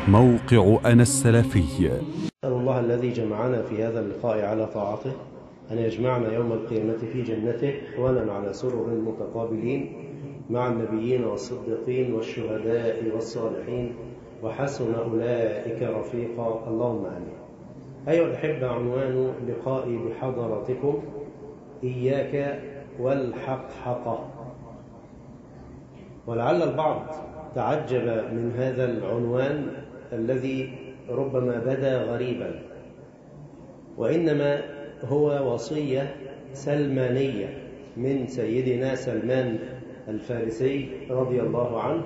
موقع أنا السلفي. أسأل الله الذي جمعنا في هذا اللقاء على طاعته أن يجمعنا يوم القيامة في جنته إخوانا على سرر متقابلين مع النبيين والصديقين والشهداء والصالحين وحسن أولئك رفيقا، اللهم آمين. أيها الأحبة، عنوان لقائي بحضراتكم إياك والحقحقة. ولعل البعض تعجب من هذا العنوان الذي ربما بدا غريبا، وإنما هو وصية سلمانية من سيدنا سلمان الفارسي رضي الله عنه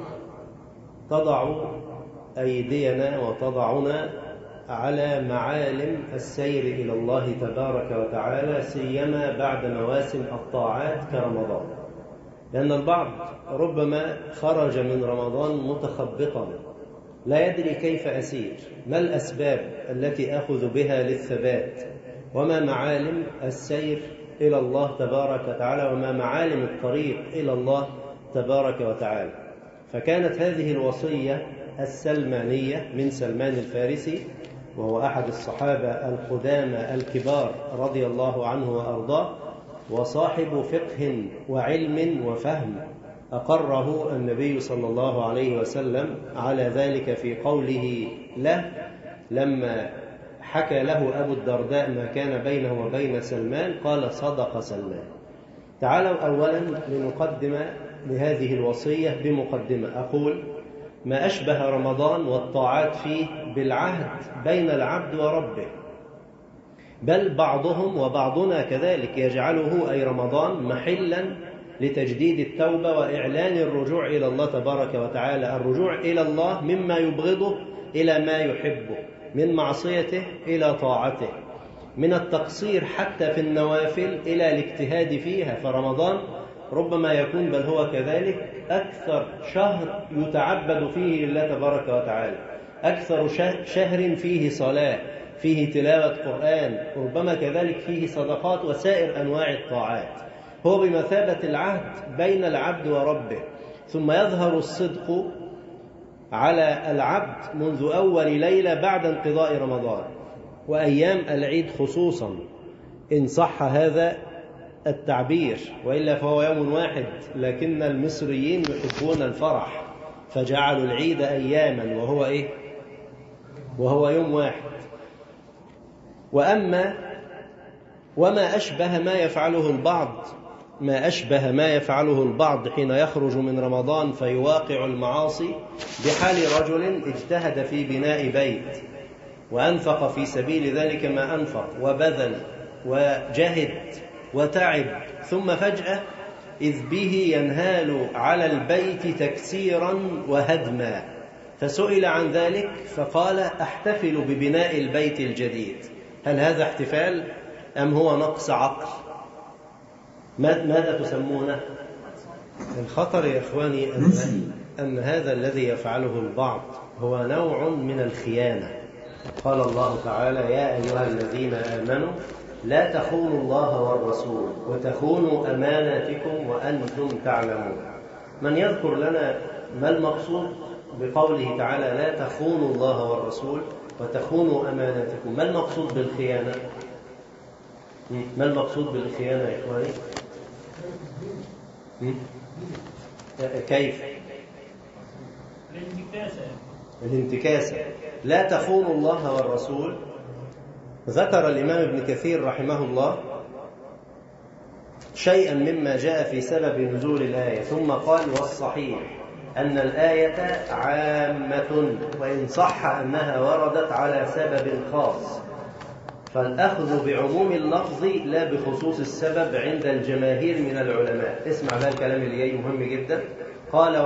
تضع أيدينا وتضعنا على معالم السير إلى الله تبارك وتعالى، سيما بعد مواسم الطاعات كرمضان، لأن البعض ربما خرج من رمضان متخبطا لا يدري كيف أسير، ما الأسباب التي أخذ بها للثبات، وما معالم السير إلى الله تبارك وتعالى، وما معالم الطريق إلى الله تبارك وتعالى. فكانت هذه الوصية السلمانية من سلمان الفارسي، وهو أحد الصحابة القدامى الكبار رضي الله عنه وأرضاه، وصاحب فقه وعلم وفهم أقره النبي صلى الله عليه وسلم على ذلك في قوله له لما حكى له أبو الدرداء ما كان بينه وبين سلمان، قال: صدق سلمان. تعالوا أولا لنقدم لهذه الوصية بمقدمة. أقول: ما أشبه رمضان والطاعات فيه بالعهد بين العبد وربه، بل بعضهم وبعضنا كذلك يجعله أي رمضان محلا لتجديد التوبة وإعلان الرجوع إلى الله تبارك وتعالى، الرجوع إلى الله مما يبغضه إلى ما يحبه، من معصيته إلى طاعته، من التقصير حتى في النوافل إلى الاجتهاد فيها. فرمضان ربما يكون، بل هو كذلك، أكثر شهر يتعبد فيه لله تبارك وتعالى، أكثر شهر فيه صلاة، فيه تلاوة قرآن، ربما كذلك فيه صدقات وسائر أنواع الطاعات. هو بمثابة العهد بين العبد وربه. ثم يظهر الصدق على العبد منذ أول ليلة بعد انقضاء رمضان، وأيام العيد خصوصا إن صح هذا التعبير، وإلا فهو يوم واحد، لكن المصريين يحبون الفرح فجعلوا العيد أياما، وهو يوم واحد. وما أشبه ما يفعله البعض حين يخرج من رمضان فيواقع المعاصي بحال رجل اجتهد في بناء بيت وأنفق في سبيل ذلك ما أنفق وبذل وجهد وتعب، ثم فجأة إذ به ينهال على البيت تكسيرا وهدما، فسئل عن ذلك فقال: أحتفل ببناء البيت الجديد. هل هذا احتفال أم هو نقص عقل؟ ماذا تسمونه؟ الخطر يا إخواني أن هذا الذي يفعله البعض هو نوع من الخيانة. قال الله تعالى: يا أيها الذين آمنوا لا تخونوا الله والرسول وتخونوا أماناتكم وأنتم تعلمون. من يذكر لنا ما المقصود بقوله تعالى لا تخونوا الله والرسول وتخونوا أماناتكم؟ ما المقصود بالخيانة؟ ما المقصود بالخيانة يا إخواني؟ كيف؟ الانتكاسة. لا تخونوا الله والرسول. ذكر الإمام ابن كثير رحمه الله شيئا مما جاء في سبب نزول الآية، ثم قال: والصحيح أن الآية عامة، وإن صح أنها وردت على سبب خاص، فالأخذ بعموم اللفظ لا بخصوص السبب عند الجماهير من العلماء. اسمع بقى الكلام اللي جاي مهم جدا. قال: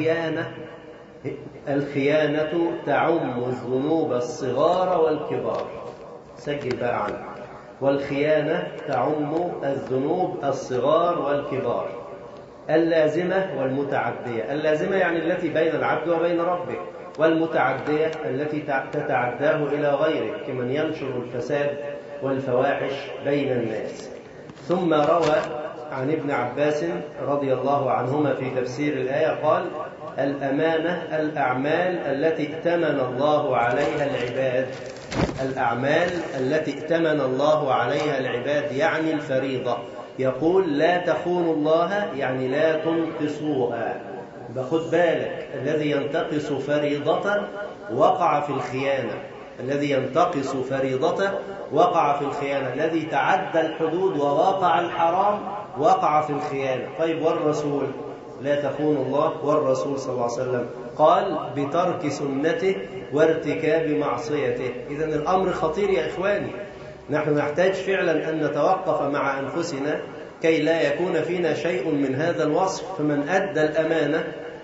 الخيانة تعم الذنوب الصغار والكبار. سجل بقى عنه. والخيانة تعم الذنوب الصغار والكبار، اللازمة والمتعدية. اللازمة يعني التي بين العبد وبين ربه، والمتعدية التي تتعداه إلى غيره، كمن ينشر الفساد والفواحش بين الناس. ثم روى عن ابن عباس رضي الله عنهما في تفسير الآية قال: الأمانة الأعمال التي ائتمن الله عليها العباد، الأعمال التي ائتمن الله عليها العباد يعني الفريضة. يقول لا تخونوا الله يعني لا تنقصوها. خد بالك، الذي ينتقص فريضة وقع في الخيانة، الذي ينتقص فريضته وقع في الخيانة، الذي تعدى الحدود ووقع الحرام وقع في الخيانة. طيب والرسول؟ لا تخونوا الله، والرسول صلى الله عليه وسلم قال بترك سنته وارتكاب معصيته. إذن الأمر خطير يا إخواني، نحن نحتاج فعلا أن نتوقف مع أنفسنا كي لا يكون فينا شيء من هذا الوصف. فمن أدى الأمانة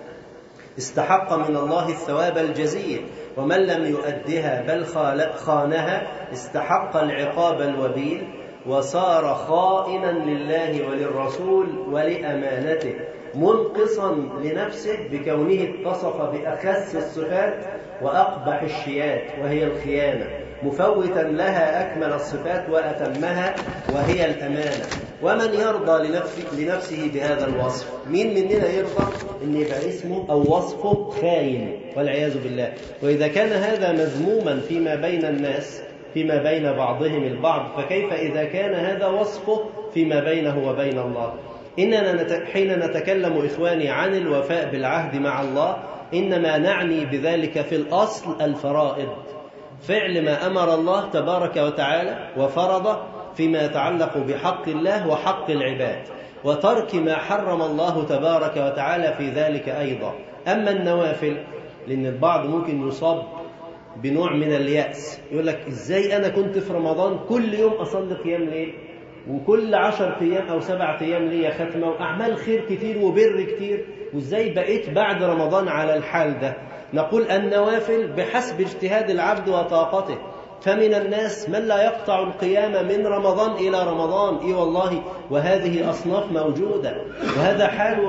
استحق من الله الثواب الجزيل، ومن لم يؤدها بل خانها استحق العقاب الوبيل، وصار خائنا لله وللرسول ولأمانته، منقصا لنفسه بكونه اتصف بأخس الصفات وأقبح الشيات وهي الخيانة، مفوتا لها أكمل الصفات وأتمها وهي الأمانة. ومن يرضى لنفسه بهذا الوصف؟ مين مننا يرضى أن يبقى اسمه أو وصفه خاين والعياذ بالله؟ وإذا كان هذا مذموما فيما بين الناس، فيما بين بعضهم البعض، فكيف إذا كان هذا وصفه فيما بينه وبين الله؟ إننا حين نتكلم إخواني عن الوفاء بالعهد مع الله إنما نعني بذلك في الأصل الفرائض، فعل ما أمر الله تبارك وتعالى وفرض فيما يتعلق بحق الله وحق العباد، وترك ما حرم الله تبارك وتعالى في ذلك أيضا. أما النوافل، لأن البعض ممكن يصاب بنوع من اليأس، يقول لك إزاي أنا كنت في رمضان كل يوم أصلي قيام ليل، وكل 10 أيام أو 7 أيام ليا ختمة وأعمال خير كتير وبر كتير، وإزاي بقيت بعد رمضان على الحال ده؟ نقول النوافل بحسب اجتهاد العبد وطاقته، فمن الناس من لا يقطع القيام من رمضان إلى رمضان، إي والله، وهذه أصناف موجودة، وهذا حال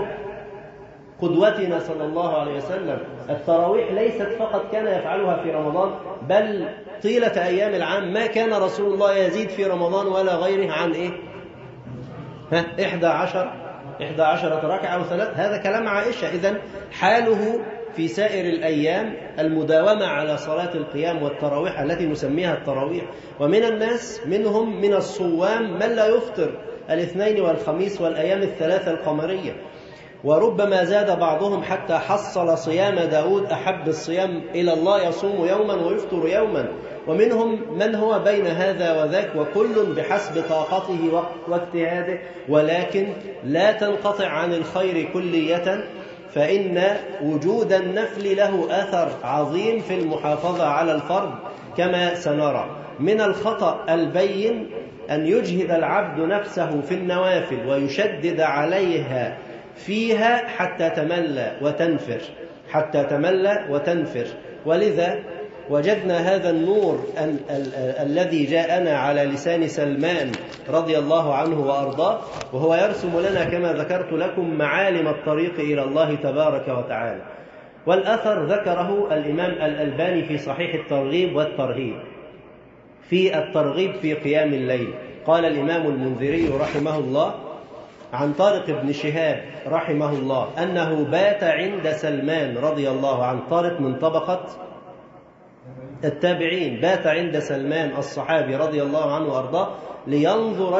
قدوتنا صلى الله عليه وسلم. التراويح ليست فقط كان يفعلها في رمضان، بل طيلة أيام العام ما كان رسول الله يزيد في رمضان ولا غيره عن 11 ركعة أو 3. هذا كلام عائشة. إذن حاله في سائر الأيام المداومة على صلاة القيام والتراويح التي نسميها التراويح. ومن الناس منهم من الصوام من لا يفطر الاثنين والخميس والأيام الثلاثة القمرية، وربما زاد بعضهم حتى حصل صيام داود أحب الصيام إلى الله، يصوم يوما ويفطر يوما. ومنهم من هو بين هذا وذاك، وكل بحسب طاقته واجتهاده، ولكن لا تنقطع عن الخير كلية، فإن وجود النفل له أثر عظيم في المحافظة على الفرض كما سنرى. من الخطأ البين أن يجهد العبد نفسه في النوافل ويشدد عليها فيها حتى تمل وتنفر. ولذا وجدنا هذا النور الذي جاءنا على لسان سلمان رضي الله عنه وأرضاه، وهو يرسم لنا كما ذكرت لكم معالم الطريق إلى الله تبارك وتعالى. والأثر ذكره الإمام الألباني في صحيح الترغيب والترهيب. في الترغيب في قيام الليل قال الإمام المنذري رحمه الله عن طارق بن شهاب رحمه الله أنه بات عند سلمان رضي الله عنه، طارق من طبقة التابعين، بات عند سلمان الصحابي رضي الله عنه وأرضاه لينظر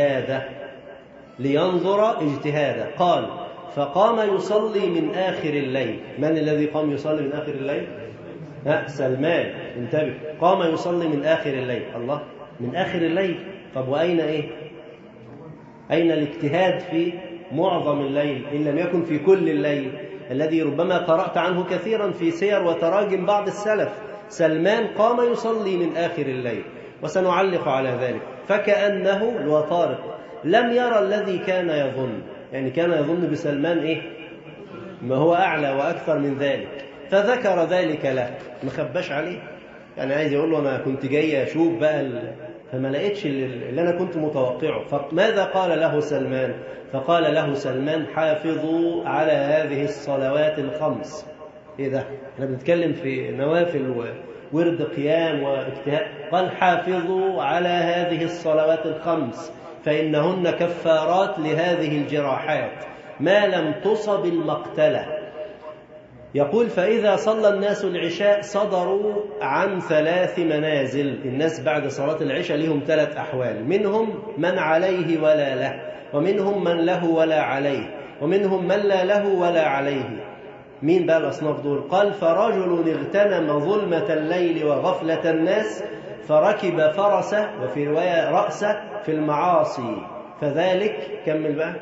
اجتهاده. قال فقام يصلي من آخر الليل. من الذي قام يصلي من آخر الليل؟ سلمان. انتبه، قام يصلي من آخر الليل. الله، من آخر الليل. طب وأين أين الاجتهاد في معظم الليل إن لم يكن في كل الليل، الذي ربما قرأت عنه كثيرا في سير وتراجم بعض السلف؟ سلمان قام يصلي من آخر الليل، وسنعلق على ذلك. فكأنه الوطارق لم يرى الذي كان يظن، يعني كان يظن بسلمان ما هو أعلى وأكثر من ذلك، فذكر ذلك له، ما خباش عليه، يعني عايز يقول له أنا كنت جاي أشوف بقى فما لقيتش اللي أنا كنت متوقعه. فماذا قال له سلمان؟ فقال له سلمان حافظوا على هذه الصلوات الخمس. إيه ده؟ احنا بنتكلم في نوافل وورد قيام واجتهاد. قال حافظوا على هذه الصلوات الخمس فإنهن كفارات لهذه الجراحات ما لم تصب المقتلة. يقول فإذا صلى الناس العشاء صدروا عن 3 منازل. الناس بعد صلاة العشاء لهم 3 أحوال، منهم من عليه ولا له، ومنهم من له ولا عليه، ومنهم من لا له ولا عليه. مين بقى الأصناف دول؟ قال فرجل اغتنم ظلمة الليل وغفلة الناس فركب فرسه، وفي رواية رأسه، في المعاصي، فذلك كمل بقى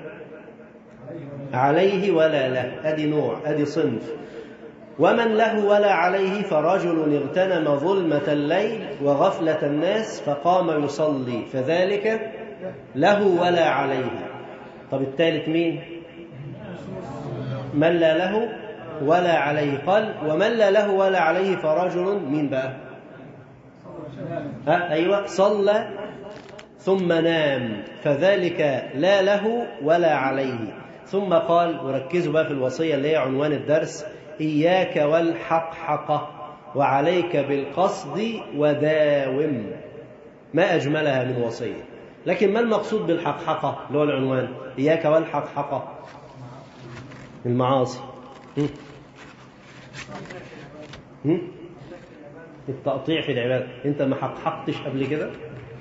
عليه ولا له. أدي نوع، أدي صنف. ومن له ولا عليه فرجل اغتنم ظلمة الليل وغفلة الناس فقام يصلي، فذلك له ولا عليه. طب الثالث مين؟ من لا له ولا عليه. قال ومن لا له ولا عليه فرجل مين بقى؟ أيوة، صلى ثم نام، فذلك لا له ولا عليه. ثم قال، وركزوا بقى في الوصية اللي هي عنوان الدرس: إياك والحقحقة وعليك بالقصد وداوم. ما أجملها من وصية. لكن ما المقصود بالحقحقة اللي هو العنوان؟ إياك والحقحقة، المعاصي. التقطيع في العبادة. انت ما حقحقتش قبل كده؟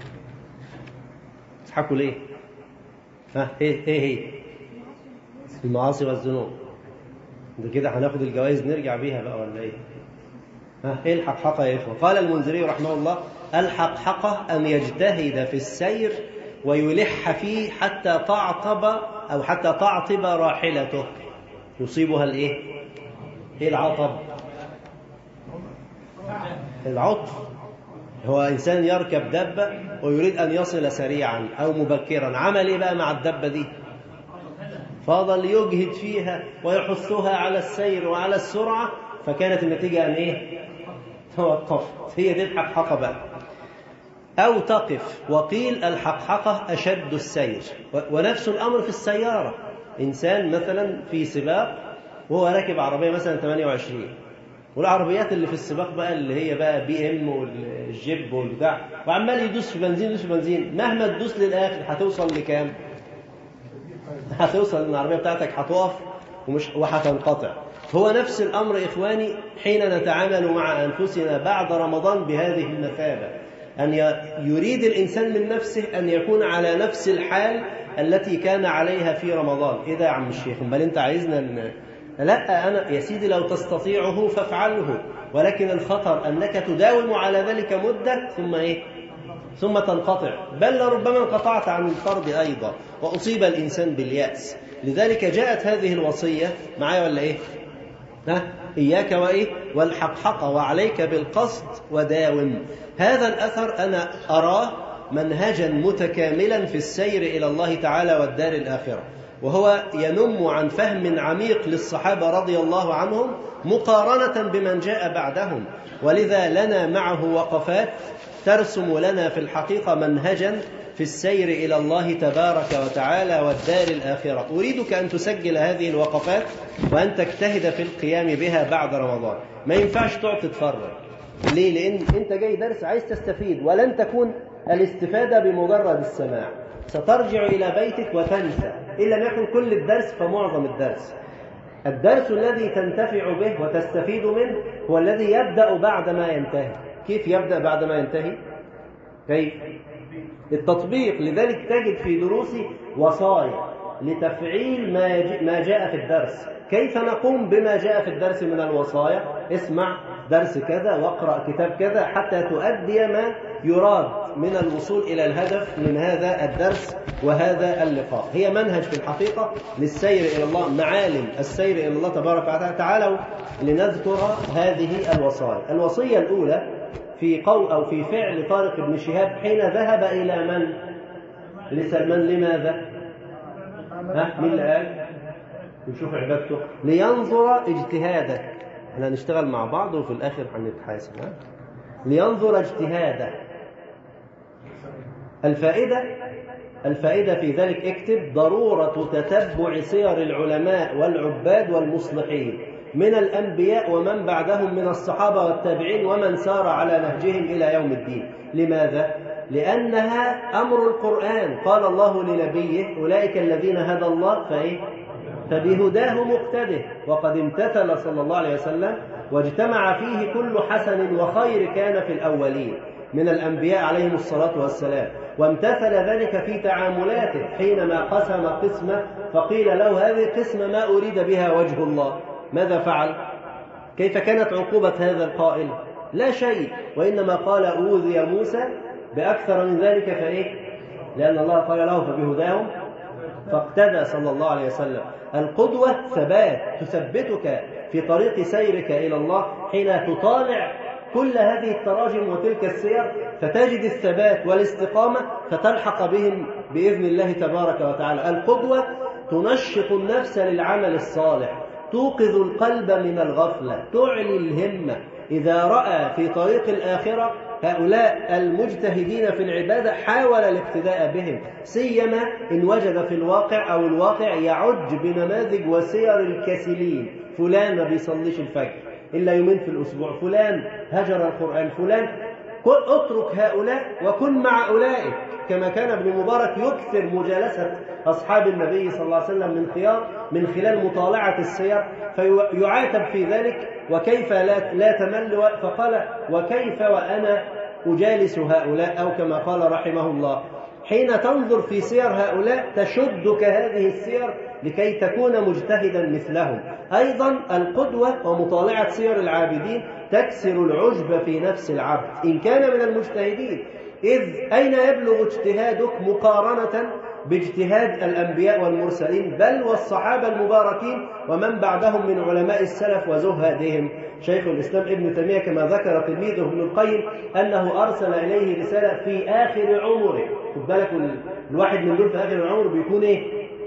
تضحكوا ليه؟ ايه هي المعاصي والذنوب؟ ده كده هناخد الجوائز نرجع بيها بقى ولا ايه؟ ايه الحقحقة يا اخوة؟ قال المنذري رحمه الله: الحقحقة ان يجتهد في السير ويلح فيه حتى تعطب راحلته. يصيبها الايه؟ ايه العطب؟ العطف. هو إنسان يركب دبة ويريد أن يصل سريعا أو مبكرا، عمل إيه بقى مع الدبة دي؟ فضل يجهد فيها ويحثها على السير وعلى السرعة، فكانت النتيجة أن إيه؟ توقفت. هي دي الحقحقة بقى. أو تقف. وقيل الحقحقة أشد السير. ونفس الأمر في السيارة. إنسان مثلا في سباق وهو راكب عربية مثلا 28، والعربيات اللي في السباق بقى اللي هي بقى BM والجيب والبتاع، وعمال يدوس في بنزين، مهما تدوس للآخر هتوصل لكام؟ هتوصل ان العربية بتاعتك هتقف وهتنقطع. هو نفس الأمر إخواني حين نتعامل مع أنفسنا بعد رمضان بهذه المثابة، أن يريد الإنسان من نفسه أن يكون على نفس الحال التي كان عليها في رمضان. إيه ده يا عم الشيخ؟ بل أنت عايزنا لا، أنا يا سيدي لو تستطيعه فافعله، ولكن الخطر أنك تداوم على ذلك مدة ثم إيه؟ ثم تنقطع، بل لربما انقطعت عن الفرض أيضا وأصيب الإنسان باليأس. لذلك جاءت هذه الوصية معايا ولا إيه؟ إياك وإيه؟ والحقحقة وعليك بالقصد وداوم. هذا الأثر أنا أراه منهجا متكاملا في السير إلى الله تعالى والدار الآخرة، وهو ينم عن فهم عميق للصحابة رضي الله عنهم مقارنة بمن جاء بعدهم، ولذا لنا معه وقفات ترسم لنا في الحقيقة منهجا في السير إلى الله تبارك وتعالى والدار الآخرة. أريدك أن تسجل هذه الوقفات وأن تجتهد في القيام بها بعد رمضان. ما ينفعش تقعد تتفرج. ليه؟ لأن أنت جاي درس عايز تستفيد، ولن تكون الاستفادة بمجرد السماع. سترجع إلى بيتك وتنسى، إن لم يكن كل الدرس فمعظم الدرس. الدرس الذي تنتفع به وتستفيد منه هو الذي يبدأ بعد ما ينتهي. كيف يبدأ بعد ما ينتهي؟ كيف؟ التطبيق. لذلك تجد في دروسي وصايا لتفعيل ما جاء في الدرس. كيف نقوم بما جاء في الدرس من الوصايا؟ اسمع درس كذا واقرأ كتاب كذا حتى تؤدي ما يراد من الوصول إلى الهدف من هذا الدرس وهذا اللقاء. هي منهج في الحقيقة للسير إلى الله، معالم السير إلى الله تبارك وتعالى. تعالوا لنذكر هذه الوصايا. الوصية الأولى في قول أو في فعل طارق بن شهاب حين ذهب إلى من؟ لسلمان. لماذا؟ مين اللي قال؟ نشوف عبادته. لينظر اجتهاده. احنا هنشتغل مع بعض وفي الآخر هنتحاسب. لينظر اجتهاده. الفائدة في ذلك اكتب: ضرورة تتبع سير العلماء والعباد والمصلحين من الأنبياء ومن بعدهم من الصحابة والتابعين ومن سار على نهجهم إلى يوم الدين. لماذا؟ لأنها أمر القرآن. قال الله لنبيه: أولئك الذين هدى الله فبهداه مقتده. وقد امتثل صلى الله عليه وسلم واجتمع فيه كل حسن وخير كان في الأولين من الأنبياء عليهم الصلاة والسلام، وامتثل ذلك في تعاملاته حينما قسم قسمة فقيل له هذه القسمة ما أريد بها وجه الله، ماذا فعل؟ كيف كانت عقوبة هذا القائل؟ لا شيء، وإنما قال أوذي موسى بأكثر من ذلك فإيه؟ لأن الله قال له فبهداهم فاقتدى صلى الله عليه وسلم. القدوة ثبات تثبتك في طريق سيرك إلى الله حين تطالع كل هذه التراجم وتلك السير، فتجد الثبات والاستقامة فتلحق بهم بإذن الله تبارك وتعالى. القدوة تنشط النفس للعمل الصالح، توقظ القلب من الغفلة، تعلي الهمة. إذا رأى في طريق الآخرة هؤلاء المجتهدين في العبادة حاول الاقتداء بهم، سيما إن وجد في الواقع أو الواقع يعج بنماذج وسير الكسلين. فلان ما بيصليش الفجر إلا يومين في الأسبوع، فلان هجر القرآن، فلان. اترك هؤلاء وكن مع أولئك، كما كان ابن مبارك يكثر مجالسة أصحاب النبي صلى الله عليه وسلم من خلال مطالعة السير، فيعاتب في ذلك وكيف لا تمل، فقال وكيف وأنا أجالس هؤلاء، أو كما قال رحمه الله حين تنظر في سير هؤلاء تشدك هذه السير لكي تكون مجتهدا مثلهم. أيضا القدوة ومطالعة سير العابدين تكسر العجب في نفس العبد إن كان من المجتهدين، إذ أين يبلغ اجتهادك مقارنة باجتهاد الأنبياء والمرسلين بل والصحابة المباركين ومن بعدهم من علماء السلف وزهادهم. شيخ الإسلام ابن تيمية كما ذكر تلميذه ابن القيم أنه أرسل إليه رسالة في آخر عمره. خد بالك الواحد من دول في آخر العمر بيكون إيه؟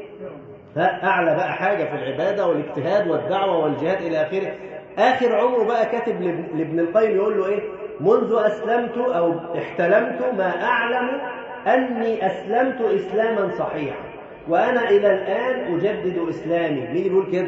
أعلى بقى حاجة في العبادة والاجتهاد والدعوة والجهاد إلى آخره. آخر عمره بقى كاتب لابن القيم يقول له إيه؟ منذ أسلمت أو احتلمت ما أعلم أني أسلمت إسلاما صحيحا وأنا إلى الآن أجدد إسلامي. مين يقول كده؟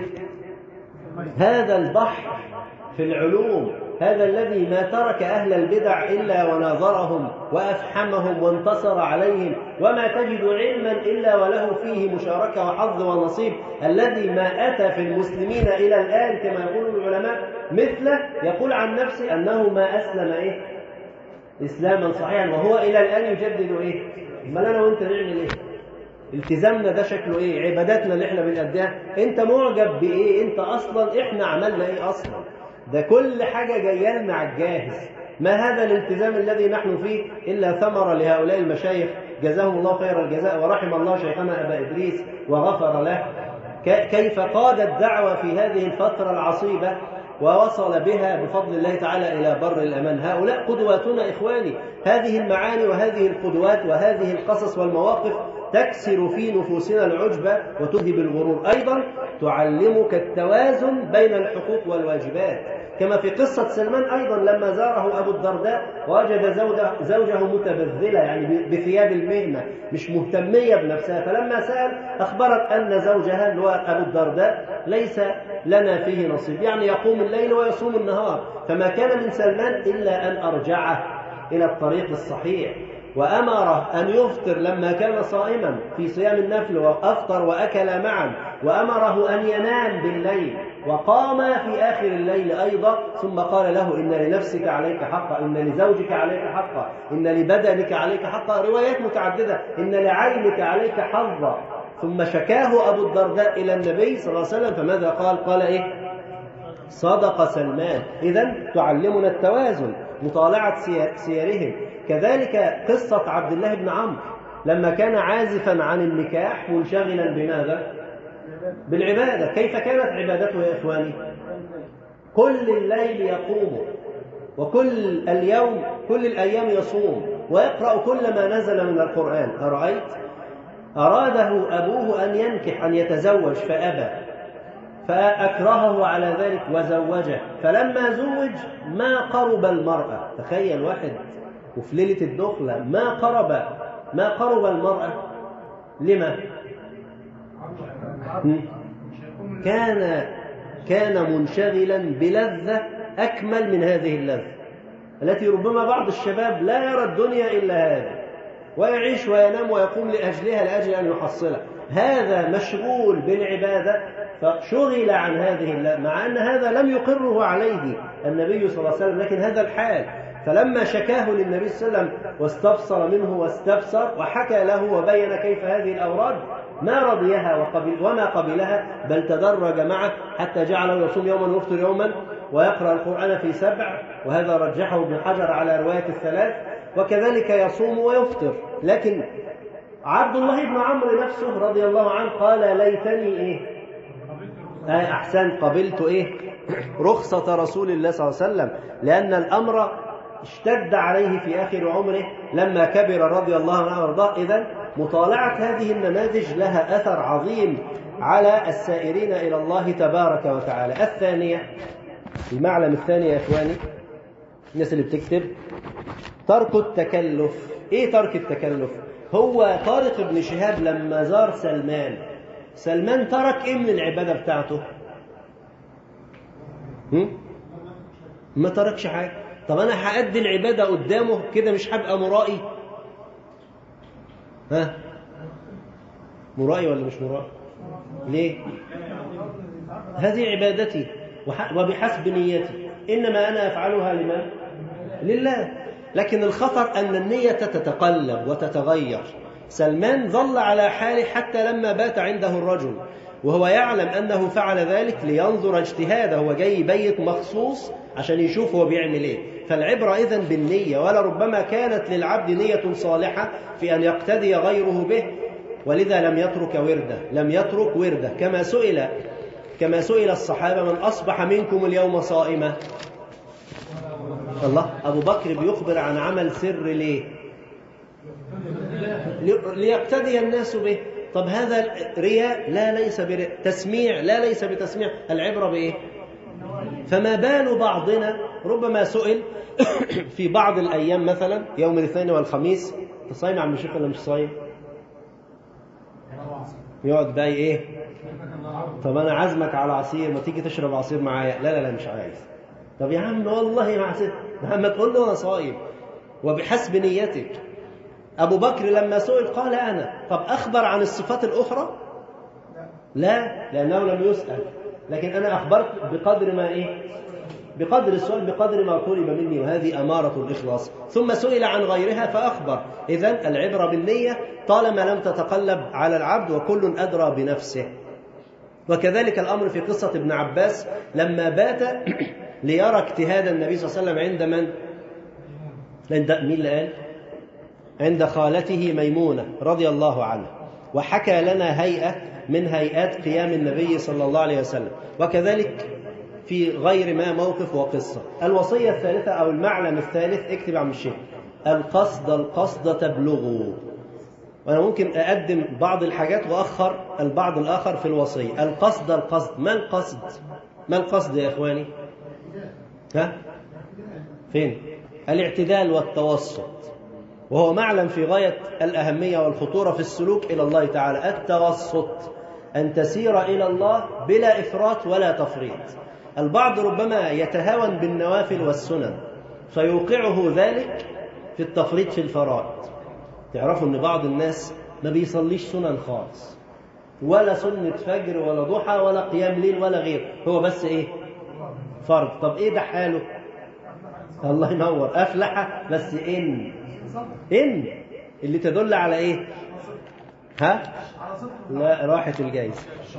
هذا البحر في العلوم، هذا الذي ما ترك أهل البدع إلا وناظرهم وأفحمهم وانتصر عليهم، وما تجد علما إلا وله فيه مشاركة وحظ ونصيب، الذي ما أتى في المسلمين إلى الآن كما يقول العلماء مثله يقول عن نفسه أنه ما أسلم إيه؟ إسلاما صحيحا وهو إلى الآن يجدد إيه؟ ما أنا وأنت نعمل إيه؟ التزامنا ده شكله إيه؟ عباداتنا اللي إحنا بنأديها أنت معجب بإيه؟ أنت أصلا إحنا عملنا إيه أصلا؟ ده كل حاجة جاية لنا على الجاهز. ما هذا الالتزام الذي نحن فيه إلا ثمرة لهؤلاء المشايخ جزاهم الله خير الجزاء ورحم الله شيخنا أبا إدريس وغفر له، كيف قاد الدعوة في هذه الفترة العصيبة ووصل بها بفضل الله تعالى إلى بر الأمان. هؤلاء قدواتنا إخواني. هذه المعاني وهذه القدوات وهذه القصص والمواقف تكسر في نفوسنا العجب وتذهب الغرور. أيضا تعلمك التوازن بين الحقوق والواجبات، كما في قصة سلمان أيضا لما زاره أبو الدرداء ووجد زوجه متبذلة يعني بثياب المهنة مش مهتمية بنفسها، فلما سأل أخبرت أن زوجها اللي هو أبو الدرداء ليس لنا فيه نصيب، يعني يقوم الليل ويصوم النهار. فما كان من سلمان إلا أن أرجعه إلى الطريق الصحيح وأمره أن يفطر لما كان صائما في صيام النفل وأفطر وأكل معا، وأمره أن ينام بالليل وقام في آخر الليل أيضا، ثم قال له إن لنفسك عليك حقا، إن لزوجك عليك حقا، إن لبدنك عليك حقا، روايات متعددة، إن لعينك عليك حظا. ثم شكاه أبو الدرداء إلى النبي صلى الله عليه وسلم فماذا قال؟ قال إيه؟ صدق سلمان. إذن تعلمنا التوازن، مطالعة سيرهم. كذلك قصة عبد الله بن عمرو لما كان عازفا عن النكاح منشغلا بماذا؟ بالعبادة. كيف كانت عبادته يا إخواني؟ كل الليل يقوم وكل اليوم كل الأيام يصوم ويقرأ كل ما نزل من القرآن. أرأيت؟ أراده أبوه أن ينكح أن يتزوج فأبى، فأكرهه على ذلك وزوجه، فلما زوج ما قرب المرأة. تخيل واحد وفي ليلة الدخلة ما قرب المرأة. لما؟ كان منشغلا بلذة أكمل من هذه اللذة التي ربما بعض الشباب لا يرى الدنيا إلا هذه ويعيش وينام ويقوم لأجلها لأجل أن يحصلها. هذا مشغول بالعبادة فشغل عن هذه الله، مع أن هذا لم يقره عليه النبي صلى الله عليه وسلم، لكن هذا الحال. فلما شكاه للنبي صلى الله عليه وسلم واستفسر منه واستفسر وحكى له وبين كيف هذه الأوراد ما رضيها وما قبلها، بل تدرج معه حتى جعله يصوم يوما ويفطر يوما ويقرأ القرآن في 7، وهذا رجحه ابن حجر على رواية الثلاث، وكذلك يصوم ويفطر. لكن عبد الله بن عمرو نفسه رضي الله عنه قال ليتني أحسن قبلت رخصة رسول الله صلى الله عليه وسلم، لأن الأمر اشتد عليه في آخر عمره لما كبر رضي الله عنه وارضاه. إذن مطالعة هذه النماذج لها أثر عظيم على السائرين إلى الله تبارك وتعالى. الثانية، المعلم الثاني يا إخواني الناس اللي بتكتب، ترك التكلف. إيه ترك التكلف؟ هو طارق بن شهاب لما زار سلمان ترك إيه من العبادة بتاعته؟ ما تركش حاجة. طب أنا هأدي العبادة قدامه كده مش هبقى مرائي؟ مرائي ولا مش مرائي؟ ليه؟ هذه عبادتي وبحسب نيتي، إنما أنا أفعلها لمن؟ لله. لكن الخطر أن النية تتقلب وتتغير. سلمان ظل على حاله حتى لما بات عنده الرجل وهو يعلم أنه فعل ذلك لينظر اجتهاده، هو جاي يبيت مخصوص عشان يشوف هو بيعمل ايه. فالعبرة إذن بالنية، ولربما كانت للعبد نية صالحة في أن يقتدي غيره به، ولذا لم يترك ورده كما سئل الصحابة من أصبح منكم اليوم صائما. الله، أبو بكر بيخبر عن عمل سر ليه؟ ليقتدي الناس به. طب هذا رياء؟ لا، ليس برياء. تسميع؟ لا، ليس بتسميع. العبرة بإيه؟ فما بال بعضنا ربما سئل في بعض الأيام، مثلا يوم الاثنين والخميس، تصايم عم الشيخ ولا مش صايم؟ يقعد بقى طب أنا عزمك على عصير، ما تيجي تشرب عصير معايا؟ لا مش عايز. طب يا عم والله ما عصير، ما تقول له أنا صايم وبحسب نيتك. أبو بكر لما سئل قال أنا. طب أخبر عن الصفات الأخرى؟ لا، لأنه لم يسأل. لكن أنا أخبرت بقدر ما بقدر السؤال، بقدر ما طلب مني، وهذه أمارة الإخلاص. ثم سئل عن غيرها فأخبر. إذن العبرة بالنية طالما لم تتقلب على العبد، وكل أدرى بنفسه. وكذلك الأمر في قصة ابن عباس لما بات ليرى اجتهاد النبي صلى الله عليه وسلم عند من؟ مين اللي قال؟ عند خالته ميمونة رضي الله عنها، وحكى لنا هيئة من هيئات قيام النبي صلى الله عليه وسلم. وكذلك في غير ما موقف وقصة. الوصية الثالثة أو المعلم الثالث، اكتب عم الشيخ، القصد تبلغوا. وأنا ممكن أقدم بعض الحاجات وأخر البعض الآخر في الوصية. القصد. ما القصد يا إخواني؟ فين؟ الاعتدال والتوسط، وهو معلم في غاية الأهمية والخطورة في السلوك إلى الله تعالى. التوسط، أن تسير إلى الله بلا إفراط ولا تفريط. البعض ربما يتهاون بالنوافل والسنن فيوقعه ذلك في التفريط في الفرائض. تعرفوا أن بعض الناس ما بيصليش سنن خالص، ولا سنة فجر ولا ضحى ولا قيام ليل ولا غير، هو بس فرض. طب ده حاله؟ الله ينور، أفلح. بس إن اللي تدل على لا، راحت الجايزة.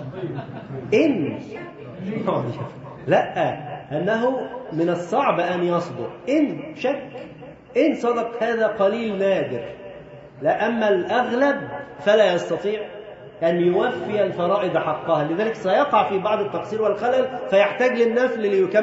لا، أنه من الصعب أن يصدق. إن صدق هذا قليل نادر. لا، أما الأغلب فلا يستطيع أن يوفي الفرائض حقها، لذلك سيقع في بعض التقصير والخلل فيحتاج للنفل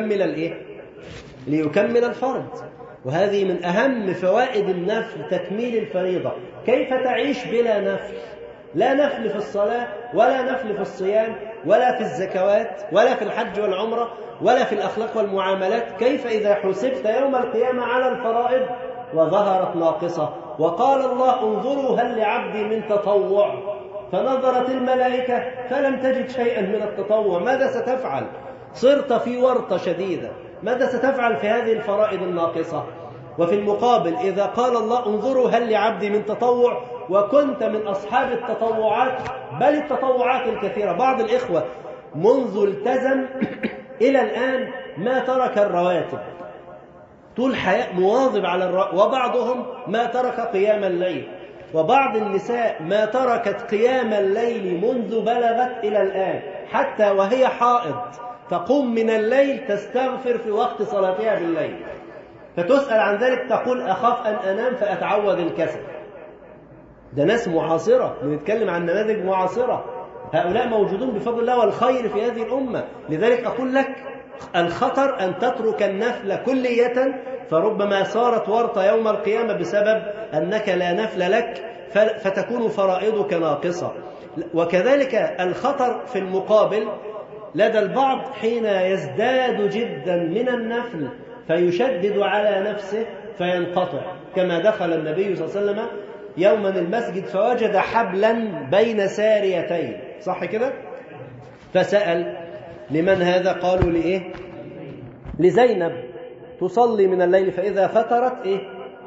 ليكمل الفرض. وهذه من أهم فوائد النفل، تكميل الفريضة. كيف تعيش بلا نفل؟ لا نفل في الصلاة، ولا نفل في الصيام، ولا في الزكوات، ولا في الحج والعمرة، ولا في الأخلاق والمعاملات. كيف إذا حسبت يوم القيامة على الفرائض وظهرت ناقصة؟ وقال الله انظروا هل لعبدي من تطوع، فنظرت الملائكة فلم تجد شيئا من التطوع. ماذا ستفعل؟ صرت في ورطة شديدة. ماذا ستفعل في هذه الفرائض الناقصة؟ وفي المقابل إذا قال الله انظروا هل لعبدي من تطوع وكنت من أصحاب التطوعات، بل التطوعات الكثيرة. بعض الإخوة منذ التزم إلى الآن ما ترك الرواتب، طول حياة مواظب على وبعضهم ما ترك قيام الليل، وبعض النساء ما تركت قيام الليل منذ بلغت إلى الآن، حتى وهي حائض تقوم من الليل تستغفر في وقت صلاتها بالليل، فتسأل عن ذلك تقول أخاف أن أنام فأتعود الكسل. ده ناس معاصرة، بنتكلم عن نماذج معاصرة، هؤلاء موجودون بفضل الله والخير في هذه الأمة. لذلك أقول لك الخطر أن تترك النفل كلية، فربما صارت ورطة يوم القيامة بسبب أنك لا نفل لك، فتكون فرائضك ناقصة. وكذلك الخطر في المقابل لدى البعض حين يزداد جدا من النفل فيشدد على نفسه فينقطع، كما دخل النبي صلى الله عليه وسلم يوما المسجد فوجد حبلا بين ساريتين، صح كده؟ فسأل لمن هذا؟ قالوا لإيه؟ لزينب تصلي من الليل فإذا فترت إيه؟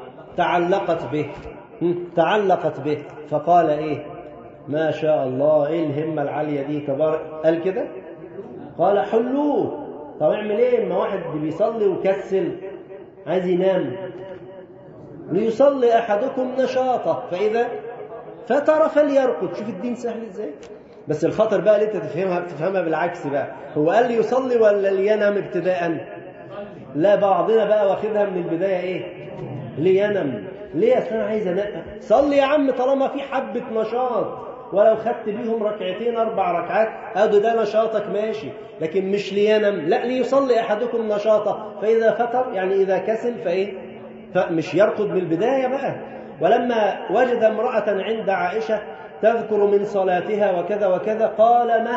تعلقت به. فقال إيه؟ ما شاء الله، إيه الهمة العالية دي تبارك. قال كده؟ قال حلوه. طب اعمل إيه اما واحد بيصلي وكسل عايز ينام؟ ليصلي أحدكم نشاطه فإذا فتر فليرقد. شوف الدين سهل إزاي. بس الخطر بقى اللي انت تفهمها بالعكس بقى، هو قال لي يصلي ولا لينام ابتداء؟ لا، بعضنا بقى واخدها من البداية ايه؟ لينام. ليه؟ اصل انا عايز انام. صلي يا عم طالما في حبة نشاط، ولو خدت بيهم ركعتين 4 ركعات ادي ده نشاطك ماشي، لكن مش لينام. لا، ليصلي احدكم نشاطه فاذا فتر، يعني اذا كسل فايه؟ فمش يرقد من البداية بقى. ولما وجد امرأة عند عائشة تذكر من صلاتها وكذا وكذا قال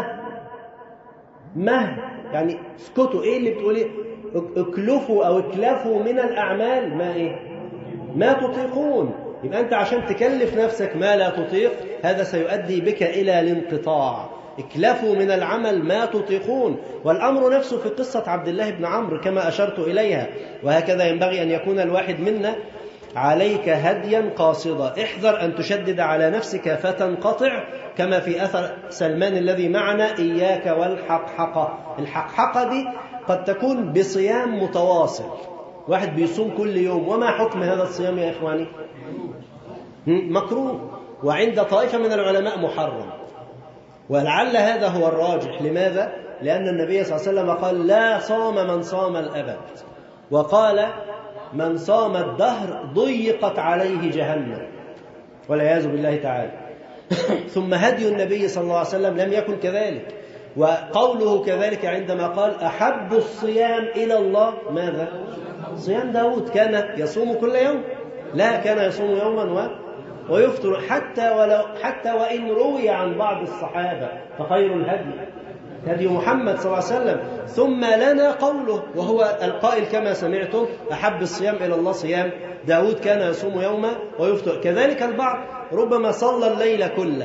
مه يعني اسكتوا. ايه اللي بتقولي؟ اكلفوا او اكلفوا من الاعمال ما ايه؟ ما تطيقون. يبقى انت عشان تكلف نفسك ما لا تطيق هذا سيؤدي بك الى الانقطاع. اكلفوا من العمل ما تطيقون. والامر نفسه في قصة عبد الله بن عمرو كما اشرت اليها، وهكذا ينبغي ان يكون الواحد منا. عليك هديا قاصدا، احذر أن تشدد على نفسك فتنقطع، كما في أثر سلمان الذي معنا: إياك والحقحقة. الحقحقة دي قد تكون بصيام متواصل، واحد بيصوم كل يوم. وما حكم هذا الصيام يا إخواني؟ مكروه، وعند طائفة من العلماء محرم. ولعل هذا هو الراجح. لماذا؟ لأن النبي صلى الله عليه وسلم قال: لا صام من صام الأبد، وقال: من صام الدهر ضيقت عليه جهنم، والعياذ بالله تعالى. ثم هدي النبي صلى الله عليه وسلم لم يكن كذلك، وقوله كذلك عندما قال: أحب الصيام إلى الله ماذا؟ صيام داود. كان يصوم كل يوم؟ لا، كان يصوم يوما ويفطر، حتى وإن روي عن بعض الصحابة. فخير الهدي هدي محمد صلى الله عليه وسلم. ثم لنا قوله وهو القائل كما سمعتم: أحب الصيام إلى الله صيام داود، كان يصوم يوما ويفطر. كذلك البعض ربما صلى الليل كله،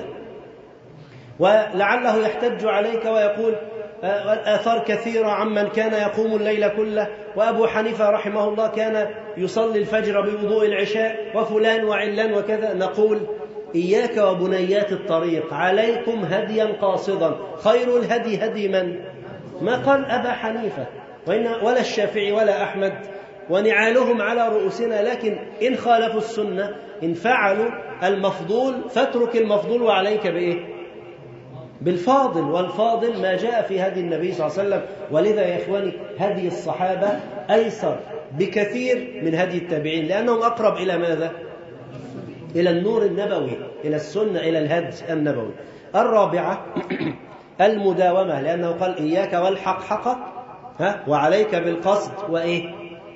ولعله يحتج عليك ويقول: الآثار كثيرة عمن كان يقوم الليل كله، وأبو حنيفة رحمه الله كان يصلي الفجر بوضوء العشاء، وفلان وعلان وكذا. نقول: إياك وبنيات الطريق، عليكم هديا قاصدا. خير الهدي هدي من؟ ما قال أبا حنيفة ولا الشافعي ولا أحمد، ونعالهم على رؤوسنا. لكن إن خالفوا السنة، إن فعلوا المفضول فاترك المفضول وعليك بإيه؟ بالفاضل. والفاضل ما جاء في هدي النبي صلى الله عليه وسلم. ولذا يا إخواني هدي الصحابة أيسر بكثير من هدي التابعين، لأنهم أقرب إلى ماذا؟ إلى النور النبوي، إلى السنة، إلى الهدي النبوي. الرابعة المداومة، لأنه قال: إياك والحقحقة وعليك بالقصد وإيه؟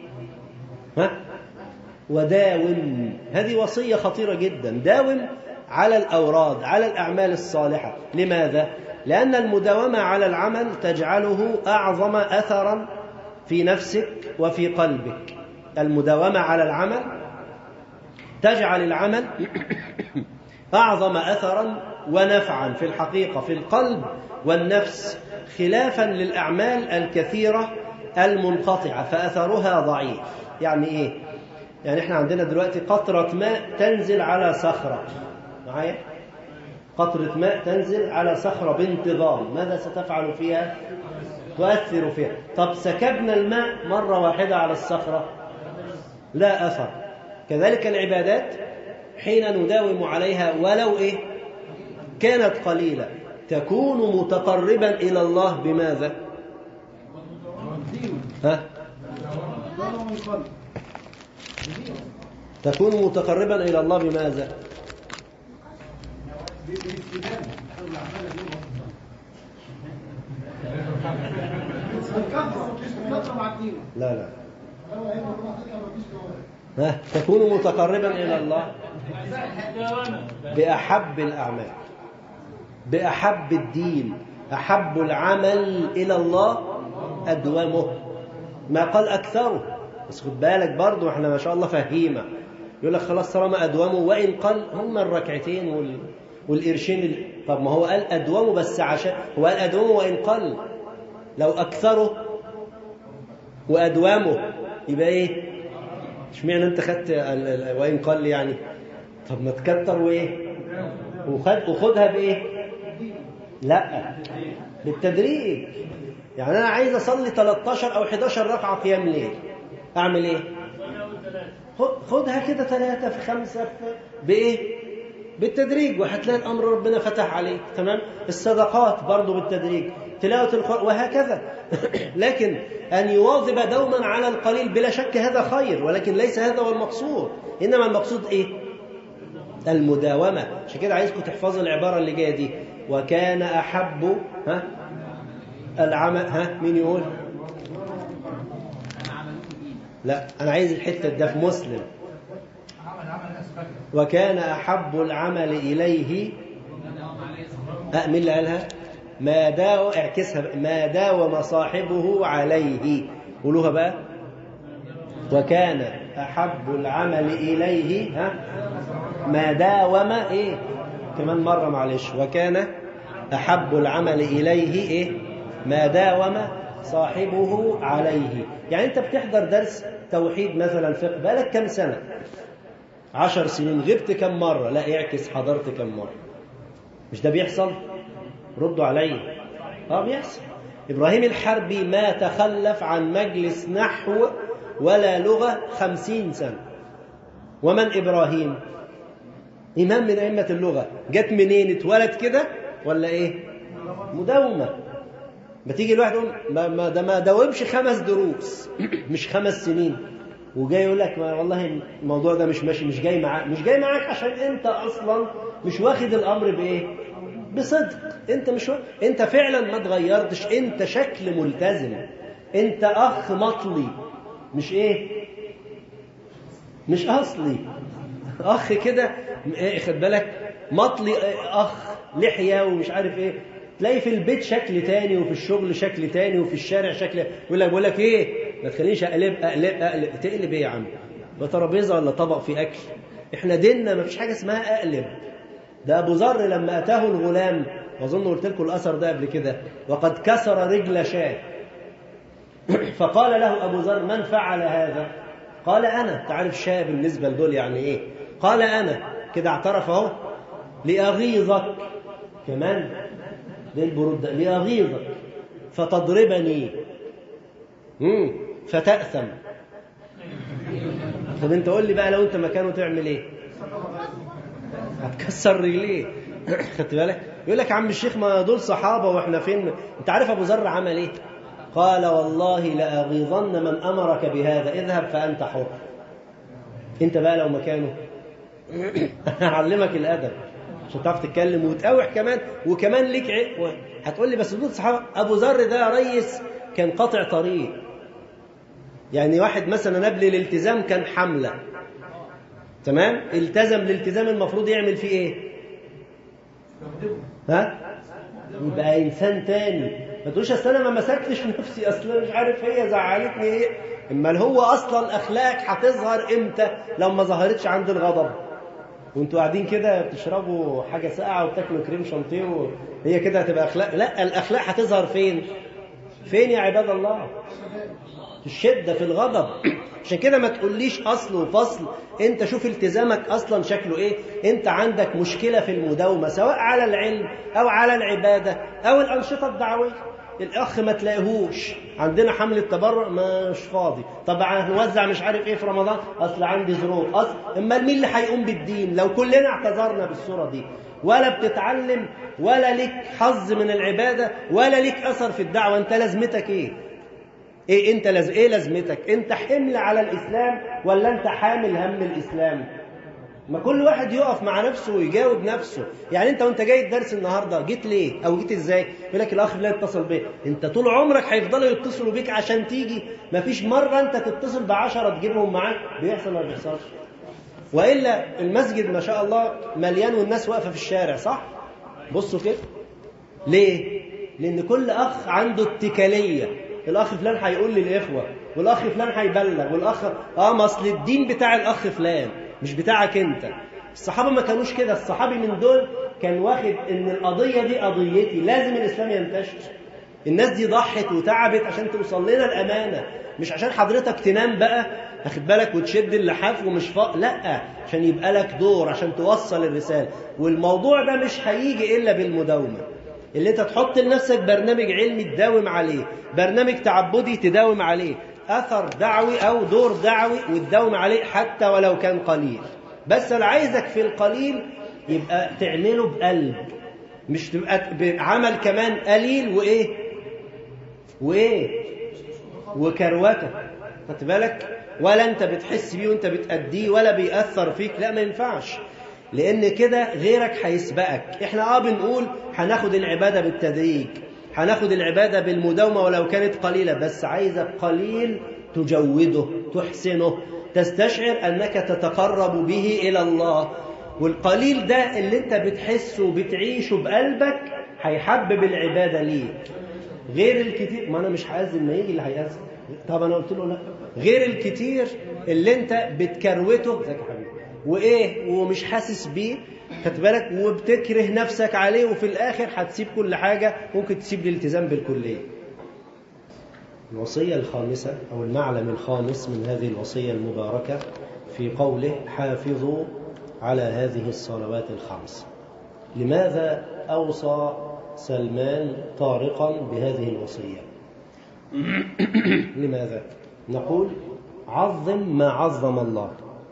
وداوم. هذه وصية خطيرة جدا. داوم على الأوراد، على الأعمال الصالحة. لماذا؟ لأن المداومة على العمل تجعله أعظم أثرا في نفسك وفي قلبك. المداومة على العمل تجعل العمل أعظم أثرا ونفعا في الحقيقة في القلب والنفس، خلافا للأعمال الكثيرة المنقطعة فأثرها ضعيف. يعني إيه؟ يعني إحنا عندنا دلوقتي قطرة ماء تنزل على صخرة، معايا؟ قطرة ماء تنزل على صخرة بانتظام، ماذا ستفعل فيها؟ تؤثر فيها. طب سكبنا الماء مرة واحدة على الصخرة لا أثر. كذلك العبادات حين نداوم عليها ولو كانت قليلة تكون متقربا إلى الله بماذا؟ تكون متقربا إلى الله بماذا؟ لا تكون متقربا إلى الله بأحب الأعمال، بأحب الدين، أحب العمل إلى الله أدومه، ما قال أكثره. بس خد بالك برضو احنا ما شاء الله فهيمة، يقول لك خلاص طالما أدومه وإن قل هم الركعتين والقرشين. طب ما هو قال أدومه، بس عشان هو قال أدومه وإن قل، لو أكثره وأدوامه يبقى اشمعنى انت خدت وإن قل يعني؟ طب ما تكتر وخدها لا، بالتدريج. يعني أنا عايز أصلي 13 أو 11 ركعة قيام ليل، أعمل خدها كده 3 في 5 بالتدريج، وهتلاقي الأمر ربنا فتح عليك. تمام. الصدقات برضو بالتدريج، تلاوة القرآن وهكذا. لكن أن يواظب دوما على القليل بلا شك هذا خير، ولكن ليس هذا هو المقصود. إنما المقصود المداومة. عشان كده عايزكم تحفظوا العبارة اللي جاية دي، وكان أحب العمل. مين يقول؟ لا أنا عايز الحتة ده في مسلم. وكان أحب العمل إليه مين اللي قالها؟ اعكسها، ما داوم صاحبه عليه. قولوها بقى. وكان أحب العمل إليه ما داوم كمان مرة معلش. وكان أحب العمل إليه ما داوم صاحبه عليه. يعني أنت بتحضر درس توحيد مثلا فقه بقالك كم سنة؟ 10 سنين. غبت كم مرة؟ لا اعكس، حضرت كم مرة؟ مش ده بيحصل؟ ردوا علي. بيحصل. إبراهيم الحربي ما تخلف عن مجلس نحو ولا لغة 50 سنة. ومن إبراهيم؟ إمام من أئمة اللغة. جت منين؟ اتولد كده ولا مداومة. بتيجي الواحد يقول ما داومش 5 دروس مش 5 سنين، وجاي يقول لك والله الموضوع ده مش ماشي، مش جاي معاك عشان انت اصلا مش واخد الامر بصدق. انت فعلا ما اتغيرتش، انت شكل ملتزم، انت اخ مطلي، مش اصلي. اخ كده خد بالك، مطلي، اخ لحيه ومش عارف تلاقي في البيت شكل تاني، وفي الشغل شكل تاني، وفي الشارع شكل. بقول لك ما تخلينيش اقلب. تقلب يا عم؟ بترابيزه ولا طبق في اكل؟ احنا ديننا ما فيش حاجه اسمها اقلب. ده ابو ذر لما اتاه الغلام، واظن قلت لكم الاثر ده قبل كده، وقد كسر رجل شاة، فقال له ابو ذر من فعل هذا؟ قال انا. تعرف شاة بالنسبه لدول يعني قال انا. كده اعترف اهو. لاغيظك كمان ده البرود ده، لأغيظك فتضربني فتأثم. طب انت قول لي بقى لو انت مكانه تعمل هتكسر رجليه. خدت بالك؟ يقول لك عم الشيخ ما دول صحابة واحنا فين؟ انت عارف ابو ذر عمل قال والله لأغيظن من أمرك بهذا، اذهب فأنت حر. انت بقى لو مكانه هعلمك الأدب عشان تعرف تتكلم وتقاوح كمان، وكمان ليك هتقول لي بس دول صحابه. ابو ذر ده يا ريس كان قاطع طريق. يعني واحد مثلا قبل الالتزام كان حملة، تمام، التزم الالتزام، المفروض يعمل فيه يبقى انسان تاني. ما تقولش اصل انا ما مسكتش نفسي، اصل مش عارف هي زعلتني اما هو اصلا اخلاقك هتظهر امتى؟ لو ما ظهرتش عند الغضب، وانتوا قاعدين كده بتشربوا حاجة ساقعة وبتاكلوا كريم شانتيه، هي كده هتبقى أخلاق؟ لا، الأخلاق هتظهر فين يا عباد الله؟ في الشدة، في الغضب. عشان كده ما تقوليش أصل وفصل، أنت شوف التزامك أصلا شكله إيه. أنت عندك مشكلة في المداومة سواء على العلم أو على العبادة أو الأنشطة الدعوية. الأخ ما تلاقيهوش، عندنا حملة تبرع مش فاضي، طبعا هنوزع مش عارف إيه في رمضان، أصل عندي ظروف، أصل أما مين اللي هيقوم بالدين لو كلنا اعتذرنا بالصورة دي؟ ولا بتتعلم ولا لك حظ من العبادة ولا لك أثر في الدعوة. أنت لازمتك إيه؟ إيه أنت إيه لازمتك؟ أنت حمل على الإسلام ولا أنت حامل هم الإسلام؟ ما كل واحد يقف مع نفسه ويجاوب نفسه. يعني أنت وأنت جاي الدرس النهاردة جيت ليه أو جيت إزاي؟ يقول لك الأخ فلان اتصل بيه. أنت طول عمرك هيفضلوا يتصلوا بيك عشان تيجي، مفيش مرة أنت تتصل ب10 تجيبهم معاك. بيحصل ولا ما بيحصلش؟ وإلا المسجد ما شاء الله مليان والناس واقفة في الشارع، صح؟ بصوا كده. ليه؟ لأن كل أخ عنده اتكالية. الأخ فلان هيقول للإخوة، والأخ فلان هيبلغ، والأخ ما أصل الدين بتاع الأخ فلان مش بتاعك أنت. الصحابة ما كانوش كده. الصحابي من دول كان واخد إن القضية دي قضيتي، لازم الإسلام ينتشر. الناس دي ضحت وتعبت عشان توصل لنا الأمانة، مش عشان حضرتك تنام بقى أخد بالك وتشد اللحاف ومش لا، عشان يبقى لك دور، عشان توصل الرسالة. والموضوع ده مش هيجي إلا بالمداومة. اللي انت تحط لنفسك برنامج علمي تداوم عليه، برنامج تعبدي تداوم عليه، أثر دعوي أو دور دعوي وتداوم عليه حتى ولو كان قليل. بس أنا عايزك في القليل يبقى تعمله بقلب، مش تبقى بعمل كمان قليل وإيه وكروته. خدت بالك؟ ولا أنت بتحس بيه وأنت بتأديه ولا بيأثر فيك. لا، ما ينفعش، لأن كده غيرك هيسبقك. إحنا بنقول هناخد العبادة بالتدريج، هناخد العبادة بالمداومة ولو كانت قليلة، بس عايزك قليل تجوده تحسنه، تستشعر أنك تتقرب به إلى الله. والقليل ده اللي أنت بتحسه وبتعيشه بقلبك هيحبب العبادة ليك. غير الكتير، ما أنا مش هأذن، ما يجي اللي هيأذن. طب أنا قلت له لا. غير الكتير اللي أنت بتكروته زي حبيبي ومش حاسس بيه، خدت بالك، وبتكره نفسك عليه، وفي الآخر هتسيب كل حاجة، ممكن تسيب الالتزام بالكلية. الوصية الخامسة أو المعلم الخامس من هذه الوصية المباركة في قوله حافظوا على هذه الصلوات الخمس. لماذا أوصى سلمان طارقا بهذه الوصية؟ لماذا؟ نقول عظم ما عظم الله.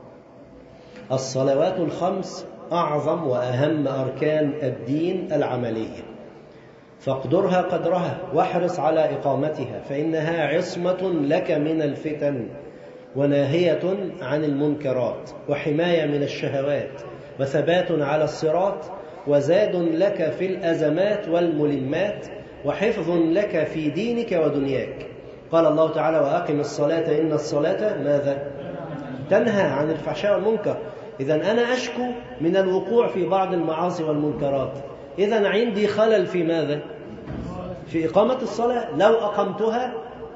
الصلوات الخمس أعظم وأهم أركان الدين العملية، فاقدرها قدرها واحرص على إقامتها، فإنها عصمة لك من الفتن وناهية عن المنكرات وحماية من الشهوات وثبات على الصراط وزاد لك في الأزمات والملمات وحفظ لك في دينك ودنياك. قال الله تعالى وأقم الصلاة إن الصلاة ماذا؟ تنهى عن الفحشاء والمنكر. إذن أنا أشكو من الوقوع في بعض المعاصي والمنكرات، إذن عندي خلل في ماذا؟ في إقامة الصلاة. لو أقمتها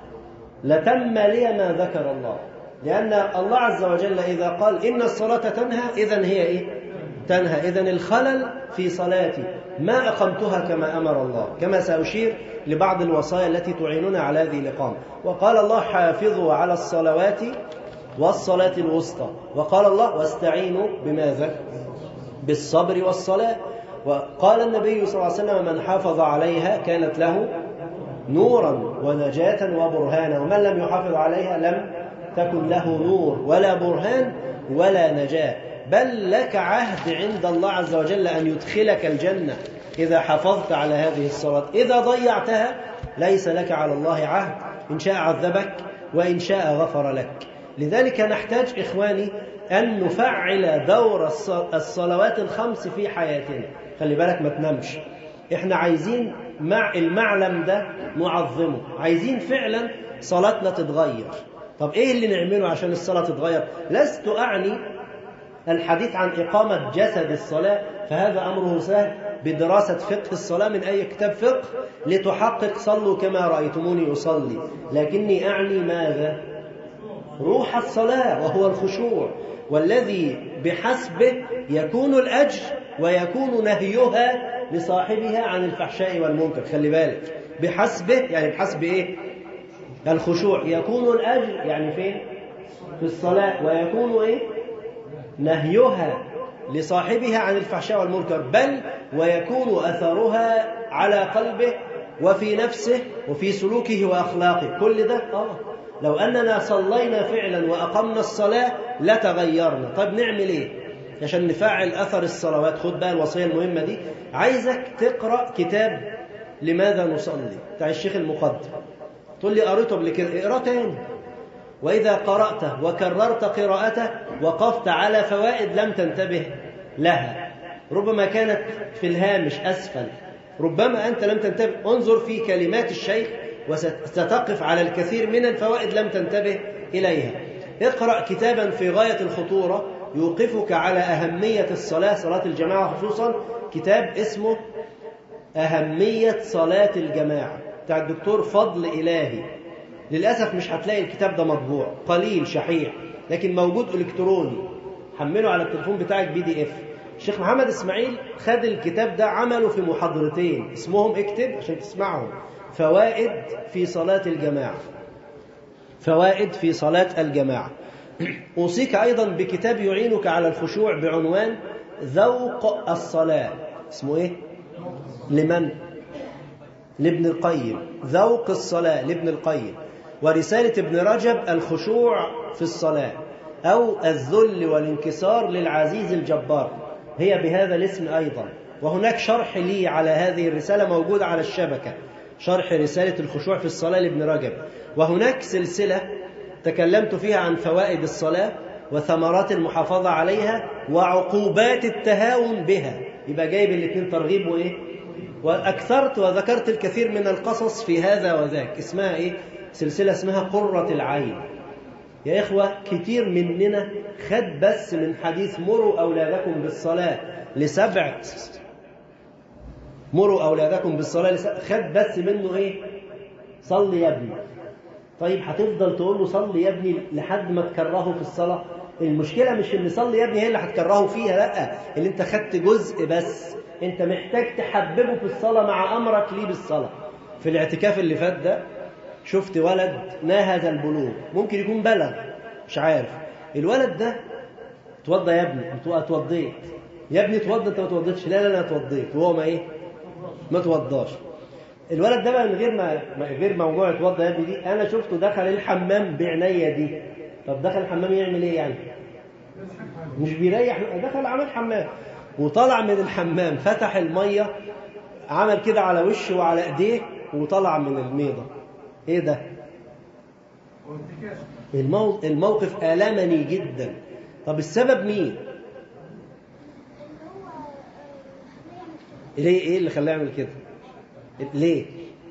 لتم لي ما ذكر الله، لأن الله عز وجل إذا قال إن الصلاة تنهى إذن هي إيه؟ تنهى. إذن الخلل في صلاتي ما أقمتها كما أمر الله، كما سأشير لبعض الوصايا التي تعيننا على هذه الإقامة. وقال الله حافظوا على الصلوات والصلاة الوسطى، وقال الله واستعينوا بماذا؟ بالصبر والصلاة. وقال النبي صلى الله عليه وسلم من حافظ عليها كانت له نورا ونجاة وبرهانا، ومن لم يحافظ عليها لم تكن له نور ولا برهان ولا نجاة، بل لك عهد عند الله عز وجل أن يدخلك الجنة إذا حافظت على هذه الصلاة. إذا ضيعتها ليس لك على الله عهد، إن شاء عذبك وإن شاء غفر لك. لذلك نحتاج إخواني أن نفعل دور الصلوات الخمس في حياتنا. خلي بالك ما تنامش، إحنا عايزين مع المعلم ده نعظمه، عايزين فعلا صلاتنا تتغير. طب إيه اللي نعمله عشان الصلاة تتغير؟ لست أعني الحديث عن إقامة جسد الصلاة، فهذا أمره سهل بدراسة فقه الصلاة من أي كتاب فقه لتحقق صلوا كما رأيتموني أصلي، لكني أعني ماذا؟ روح الصلاة، وهو الخشوع، والذي بحسبه يكون الأجر ويكون نهيها لصاحبها عن الفحشاء والمنكر. خلي بالك، بحسبه يعني بحسب إيه؟ الخشوع يكون الأجر يعني فين؟ في الصلاة. ويكون إيه؟ نهيها لصاحبها عن الفحشاء والمنكر، بل ويكون أثرها على قلبه وفي نفسه وفي سلوكه وأخلاقه. كل ده لو أننا صلينا فعلا وأقمنا الصلاة لتغيرنا. طيب نعمل إيه عشان نفعل أثر الصلوات؟ خد بقى الوصية المهمة دي. عايزك تقرأ كتاب لماذا نصلي بتاع الشيخ المقدم. تقول لي قريته قبل كده، اقرأ تاني. وإذا قرأته وكررت قراءته وقفت على فوائد لم تنتبه لها، ربما كانت في الهامش أسفل، ربما أنت لم تنتبه. انظر في كلمات الشيخ وستقف على الكثير من الفوائد لم تنتبه إليها. اقرأ كتابا في غاية الخطورة يوقفك على أهمية الصلاة، صلاة الجماعة خصوصا، كتاب اسمه أهمية صلاة الجماعة بتاع الدكتور فضل إلهي. للأسف مش هتلاقي الكتاب ده مطبوع، قليل شحيح، لكن موجود إلكتروني، حمله على التليفون بتاعك PDF. الشيخ محمد إسماعيل خد الكتاب ده عمله في محاضرتين اسمهم، اكتب عشان تسمعهم، فوائد في صلاة الجماعة. فوائد في صلاة الجماعة. أوصيك أيضا بكتاب يعينك على الخشوع بعنوان ذوق الصلاة. اسمه إيه؟ لمن؟ لابن القيم. ذوق الصلاة لابن القيم. ورسالة ابن رجب الخشوع في الصلاة، أو الذل والانكسار للعزيز الجبار، هي بهذا الاسم أيضا. وهناك شرح لي على هذه الرسالة موجود على الشبكة، شرح رسالة الخشوع في الصلاة لابن رجب. وهناك سلسلة تكلمت فيها عن فوائد الصلاة وثمرات المحافظة عليها وعقوبات التهاون بها. يبقى جايب الاثنين، ترغيب وإيه؟ وأكثرت وذكرت الكثير من القصص في هذا وذاك. اسمها إيه؟ سلسلة اسمها قرة العين. يا إخوة كتير مننا خد بس من حديث مروا أولادكم بالصلاة لسبع، مروا أولادكم بالصلاة خد بس منه إيه؟ صلي يا ابني. طيب هتفضل تقول له صلي يا ابني لحد ما تكرهه في الصلاة؟ المشكلة مش اللي صلي يا ابني هي اللي هتكرهه فيها، لا، اللي انت خدت جزء بس. انت محتاج تحببه في الصلاة مع أمرك ليه بالصلاة. في الاعتكاف اللي فات ده شفت ولد ناهز البلوغ، ممكن يكون بلغ مش عارف. الولد ده اتوضى يا ابني، اتوضيت يا ابني، اتوضى، انت ما اتوضيتش، لا انا اتوضيت، وهو ما اتوضاش. الولد ده بقى من غير موضوع اتوضى يا ابني دي، انا شفته دخل الحمام بعناية دي. طب دخل الحمام يعمل ايه يعني؟ مش بيريح، دخل عمل حمام وطلع من الحمام، فتح المية، عمل كده على وشه وعلى ايديه وطلع من الميضة. ايه ده؟ الموقف آلمني جدا. طب السبب مين؟ ليه؟ ايه اللي خلاه يعمل كده؟ ليه؟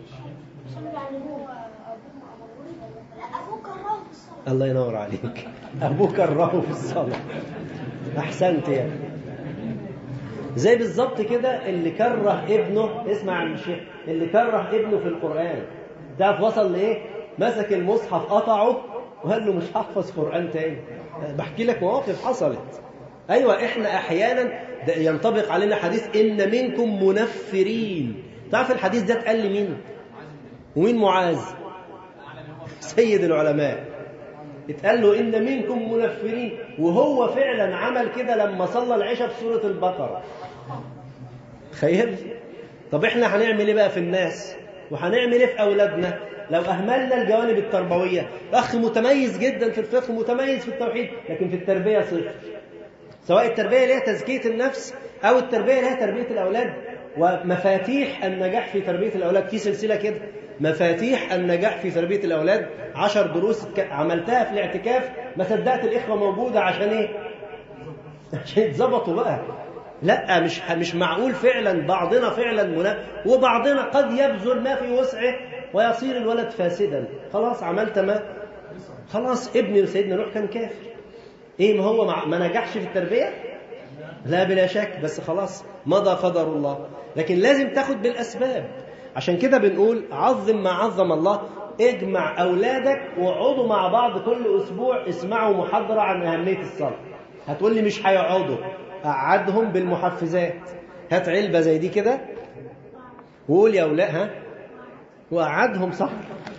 الله ينور عليك، ابوه كرهه في الصلاة. احسنت يا ابني. زي بالظبط كده اللي كره ابنه، اسمع عن الشيخ، اللي كره ابنه في القرآن، تعرف وصل لايه؟ مسك المصحف قطعه وقال له مش هحفظ قرآن تاني. بحكي لك مواقف حصلت. ايوه احنا احيانا ينطبق علينا حديث ان منكم منفرين. تعرف الحديث ده اتقال لمين ومين؟ معاذ سيد العلماء، اتقال له ان منكم منفرين، وهو فعلا عمل كده لما صلى العشاء في سورة البقرة. تخيل. طب احنا هنعمل ايه بقى في الناس وهنعمل ايه في اولادنا لو اهملنا الجوانب التربويه؟ اخ متميز جدا في الفقه، متميز في التوحيد، لكن في التربيه صفر. سواء التربيه اللي هي تزكيه النفس او التربيه اللي هي تربيه الاولاد. ومفاتيح النجاح في تربيه الاولاد، في سلسله كده مفاتيح النجاح في تربيه الاولاد، 10 دروس عملتها في الاعتكاف، ما صدقت الاخوه موجوده. عشان ايه؟ عشان يتظبطوا بقى. لا، مش معقول فعلا بعضنا فعلا وبعضنا قد يبذل ما في وسعه ويصير الولد فاسدا. خلاص عملت ما خلاص. ابن سيدنا نوح كان كافر. ايه؟ ما هو ما نجحش في التربية؟ لا بلا شك، بس خلاص مضى قدر الله. لكن لازم تاخد بالأسباب. عشان كده بنقول عظم ما عظم الله. اجمع أولادك وقعدوا مع بعض كل أسبوع اسمعوا محاضرة عن أهمية الصلاة. هتقول لي مش هيقعدوا، قعدهم بالمحفزات. هات علبة زي دي كده وقول يا أولاد، وقعدهم صح،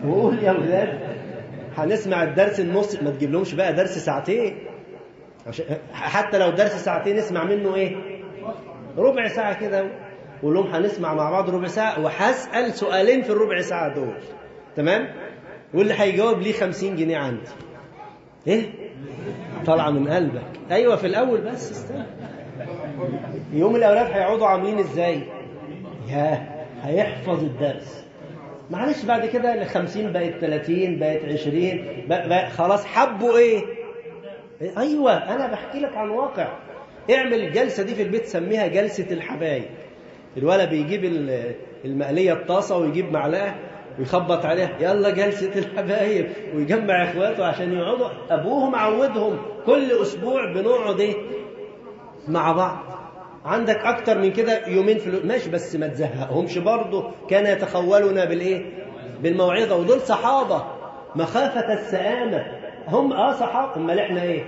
وقول يا ولاد هنسمع الدرس النص، ما تجيب لهمش بقى درس ساعتين، حتى لو درس ساعتين اسمع منه ايه؟ ربع ساعة كده. قول لهم هنسمع مع بعض ربع ساعة وهسأل سؤالين في الربع ساعة دول، تمام؟ واللي هيجاوب ليه 50 جنيه عندي. ايه؟ طالعة من قلبك. ايوه في الاول بس استنى. يوم الاولاد هيقعدوا عاملين ازاي؟ هيحفظ الدرس. معلش بعد كده ال50 بقت 30 بقت 20 بقى خلاص حبوا ايه؟ ايوه انا بحكي لك عن واقع. اعمل الجلسة دي في البيت، سميها جلسة الحبايب. الولد بيجيب المقلية الطاسة ويجيب معلقة ويخبط عليها، يلا جلسة الحبايب، ويجمع اخواته عشان يقعدوا. ابوهم عودهم كل اسبوع بنقعد ايه مع بعض. عندك اكتر من كده يومين في ماشي، بس ما تزهقهمش برضه. كان يتخولنا بالايه؟ بالموعظة. ودول صحابة مخافة السآمة. هم صحابة. امال احنا ايه؟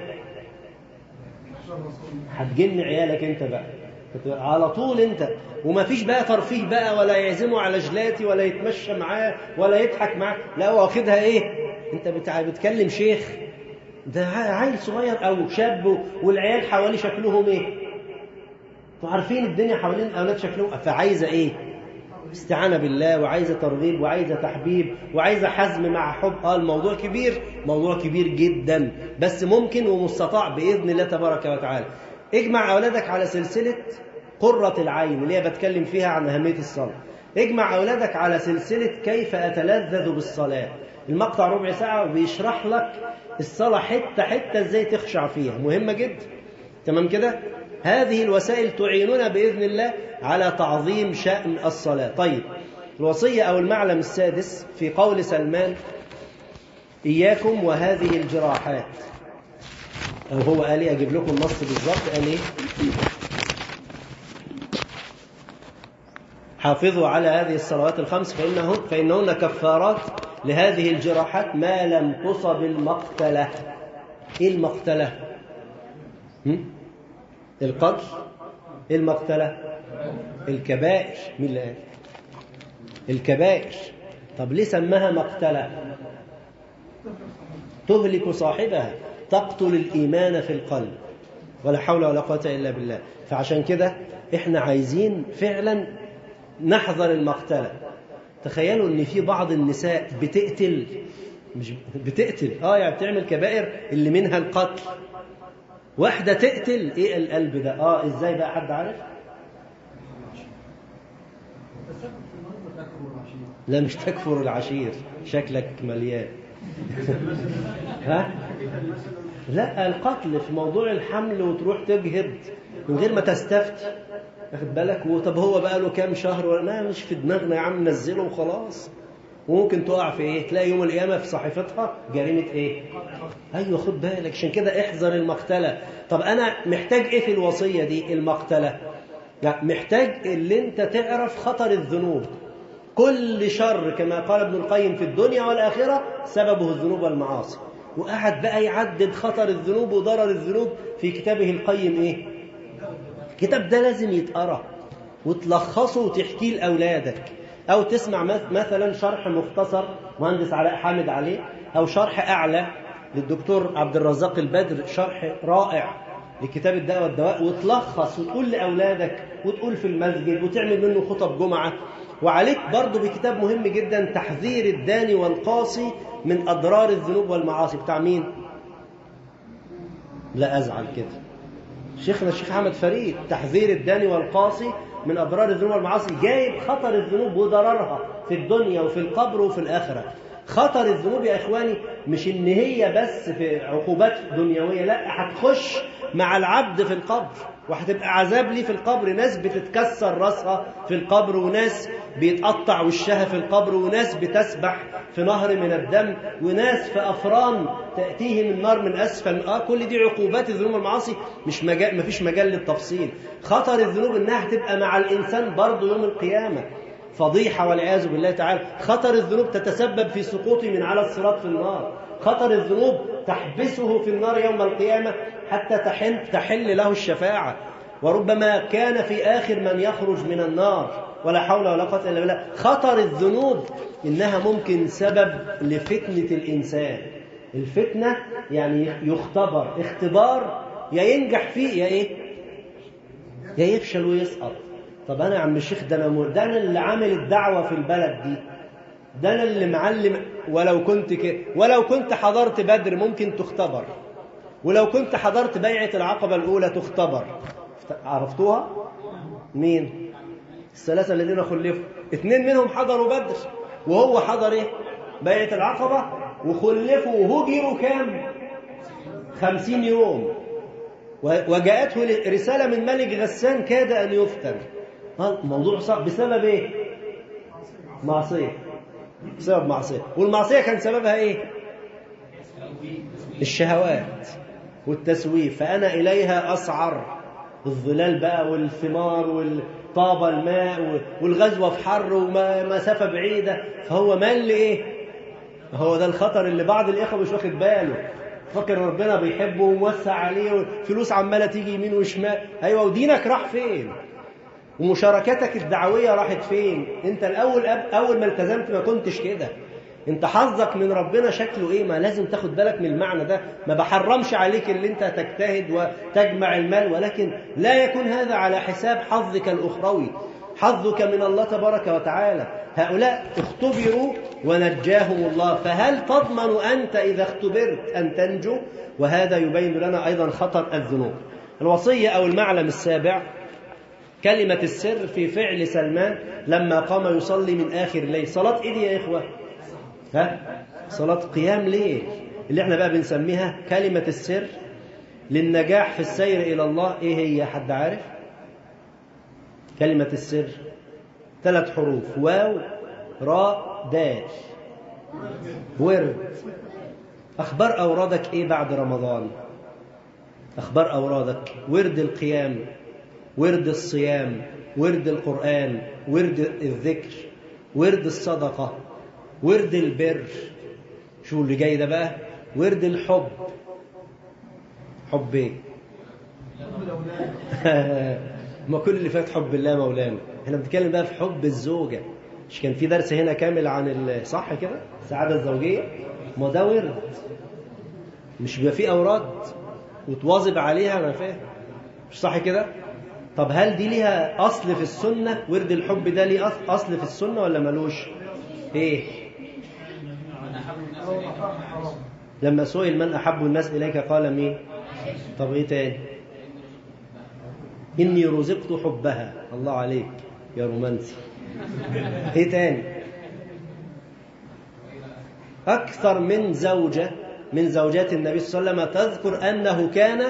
هتجن عيالك انت بقى على طول انت، وما فيش بقى ترفيه بقى، ولا يعزمه على جلاتي، ولا يتمشى معاه، ولا يضحك معاه. لا واخدها ايه؟ انت بتكلم شيخ، ده عيل صغير او شاب، والعيال حوالي شكلهم ايه؟ انتوا عارفين الدنيا حوالين الاولاد شكلهم. فعايزه ايه؟ استعانه بالله، وعايزه ترغيب، وعايزه تحبيب، وعايزه حزم مع حب. الموضوع كبير، موضوع كبير جدا، بس ممكن ومستطاع باذن الله تبارك وتعالى. اجمع اولادك على سلسله قرة العين اللي هي بتكلم فيها عن أهمية الصلاة. اجمع أولادك على سلسلة كيف أتلذذ بالصلاة. المقطع ربع ساعة وبيشرح لك الصلاة حتة حتة ازاي تخشع فيها، مهمة جدا. تمام كده؟ هذه الوسائل تعيننا بإذن الله على تعظيم شأن الصلاة. طيب الوصية أو المعلم السادس في قول سلمان: إياكم وهذه الجراحات. أو هو قال لي أجيب لكم النص بالضبط، قال إيه؟ حافظوا على هذه الصلوات الخمس فإنهن كفارات لهذه الجراحات ما لم تصب المقتلة. إيه المقتلة؟ القتل. إيه المقتلة؟ الكبائر. مين اللي قال؟ الكبائر. طب ليه سماها مقتلة؟ تهلك صاحبها، تقتل الإيمان في القلب، ولا حول ولا قوة إلا بالله. فعشان كده إحنا عايزين فعلا نحذر المقتلة. تخيلوا ان في بعض النساء بتقتل، مش بتقتل يعني بتعمل كبائر اللي منها القتل. واحدة تقتل. ايه القلب ده؟ ازاي بقى؟ حد عارف؟ لا مش تكفر العشير، شكلك مليان. ها؟ لا القتل في موضوع الحمل، وتروح تجهد من غير ما تستفتي، واخد بالك؟ طب هو بقى له كام شهر ولا مش في دماغنا يا عم، نزله وخلاص. وممكن تقع في ايه؟ تلاقي يوم القيامه في صحيفتها جريمه ايه؟ ايوه خد بالك. عشان كده احذر المقتله. طب انا محتاج ايه في الوصيه دي؟ المقتله. لا محتاج اللي انت تعرف خطر الذنوب. كل شر كما قال ابن القيم في الدنيا والاخره سببه الذنوب والمعاصي. وقعد بقى يعدد خطر الذنوب وضرر الذنوب في كتابه القيم. ايه الكتاب ده؟ لازم يتقرأ وتلخصه وتحكيه لأولادك، أو تسمع مثلا شرح مختصر مهندس علاء حامد عليه، أو شرح أعلى للدكتور عبد الرزاق البدر، شرح رائع لكتاب الداء والدواء، وتلخص وتقول لأولادك وتقول في المسجد وتعمل منه خطب جمعة. وعليك برضو بكتاب مهم جدا، تحذير الداني والقاصي من أضرار الذنوب والمعاصي. بتاع مين؟ لا أزعل كده، شيخنا الشيخ أحمد فريد. تحذير الداني والقاصي من أضرار الذنوب والمعاصي، جايب خطر الذنوب وضررها في الدنيا وفي القبر وفي الآخرة. خطر الذنوب يا إخواني مش إن هي بس في عقوبات دنيوية، لا، هتخش مع العبد في القبر وهتبقى عذاب ليه في القبر. ناس بتتكسر راسها في القبر، وناس بيتقطع وشها في القبر، وناس بتسبح في نهر من الدم، وناس في أفران تأتيهم النار من أسفل. كل دي عقوبات الذنوب والمعاصي، مفيش مجال للتفصيل. خطر الذنوب إنها هتبقى مع الإنسان برضه يوم القيامة فضيحة والعياذ بالله تعالى. خطر الذنوب تتسبب في سقوطه من على الصراط في النار. خطر الذنوب تحبسه في النار يوم القيامة حتى تحل له الشفاعة. وربما كان في آخر من يخرج من النار، ولا حول ولا قوة إلا بالله. خطر الذنوب إنها ممكن سبب لفتنة الإنسان. الفتنة يعني يختبر اختبار، يا ينجح فيه يا إيه؟ يا يفشل ويسقط. طب أنا يا عم الشيخ ده أنا اللي عامل الدعوة في البلد دي، ده أنا اللي معلم، ولو كنت حضرت بدر ممكن تختبر، ولو كنت حضرت بيعة العقبة الأولى تختبر. عرفتوها؟ مين؟ الثلاثة الذين خلفوا، 2 منهم حضروا بدر، وهو حضر إيه؟ بيعة العقبة، وخلفوا وهجروا كام؟ 50 يوم. وجاءته رسالة من ملك غسان كاد أن يفتن. الموضوع صعب بسبب إيه؟ معصية. بسبب معصية. والمعصية كان سببها إيه؟ الشهوات والتسويف. فأنا إليها أسعر، الظلال بقى والثمار والطابة الماء والغزوة في حر ومسافة بعيدة، فهو مال لإيه؟ هو ده الخطر اللي بعض الإخوة مش واخد باله، فكر ربنا بيحبه وموسع عليه وفلوس عمالة تيجي يمين وشمال. أيوة، ودينك راح فين؟ ومشاركتك الدعوية راحت فين؟ انت أول ما التزمت ما كنتش كده. انت حظك من ربنا شكله ايه؟ ما لازم تاخد بالك من المعنى ده. ما بحرمش عليك اللي انت تجتهد وتجمع المال، ولكن لا يكون هذا على حساب حظك الأخروي، حظك من الله تبارك وتعالى. هؤلاء اختبروا ونجاهم الله، فهل تضمن أنت إذا اختبرت أن تنجو؟ وهذا يبين لنا أيضا خطر الذنوب. الوصية أو المعلم السابع كلمة السر في فعل سلمان لما قام يصلي من آخر الليل. صلاة إيه دي يا إخوة؟ صلاة قيام ليل، اللي احنا بقى بنسميها كلمة السر للنجاح في السير إلى الله. إيه هي؟ حد عارف؟ كلمة السر 3 حروف: واو راء دال. ورد. أخبار أورادك إيه بعد رمضان؟ أخبار أورادك: ورد القيام، ورد الصيام، ورد القرآن، ورد الذكر، ورد الصدقة، ورد البر. شو اللي جاي ده بقى؟ ورد الحب. حب ايه؟ ما كل اللي فات حب الله مولانا. احنا بنتكلم بقى في حب الزوجة. مش كان في درس هنا كامل عن صح كده السعادة الزوجية؟ ما ده ورد، مش بيبقى فيه أوراد وتواظب عليها. أنا فاهم، مش صح كده؟ طب هل دي ليها أصل في السنة؟ ورد الحب ده ليه أصل في السنة ولا ملوش؟ إيه؟ لما سئل من أحب الناس إليك قال مين؟ طب إيه تاني؟ إني رزقت حبها. الله عليك يا رومانسي. إيه تاني؟ أكثر من زوجة من زوجات النبي صلى الله عليه وسلم تذكر أنه كان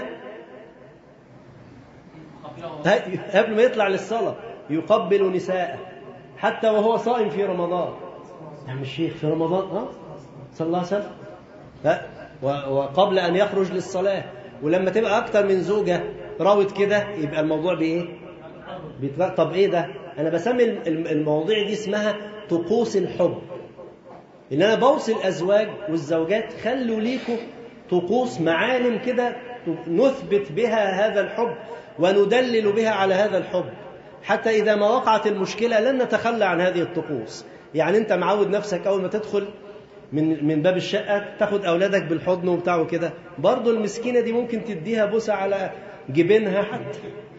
قبل ما يطلع للصلاة يقبل نساءه حتى وهو صائم في رمضان. يعني الشيخ في رمضان صلى الله عليه وسلم وقبل أن يخرج للصلاة. ولما تبقى أكتر من زوجة راوت كده يبقى الموضوع بإيه؟ طب إيه ده؟ أنا بسمي المواضيع دي اسمها طقوس الحب. إن أنا بوصي الأزواج والزوجات خلوا ليكم طقوس، معالم كده نثبت بها هذا الحب وندلل بها على هذا الحب، حتى إذا ما وقعت المشكلة لن نتخلى عن هذه الطقوس. يعني أنت معود نفسك أول ما تدخل من باب الشقة تاخد أولادك بالحضن وبتاعه كده، برضو المسكينة دي ممكن تديها بوسة على جبينها حتى،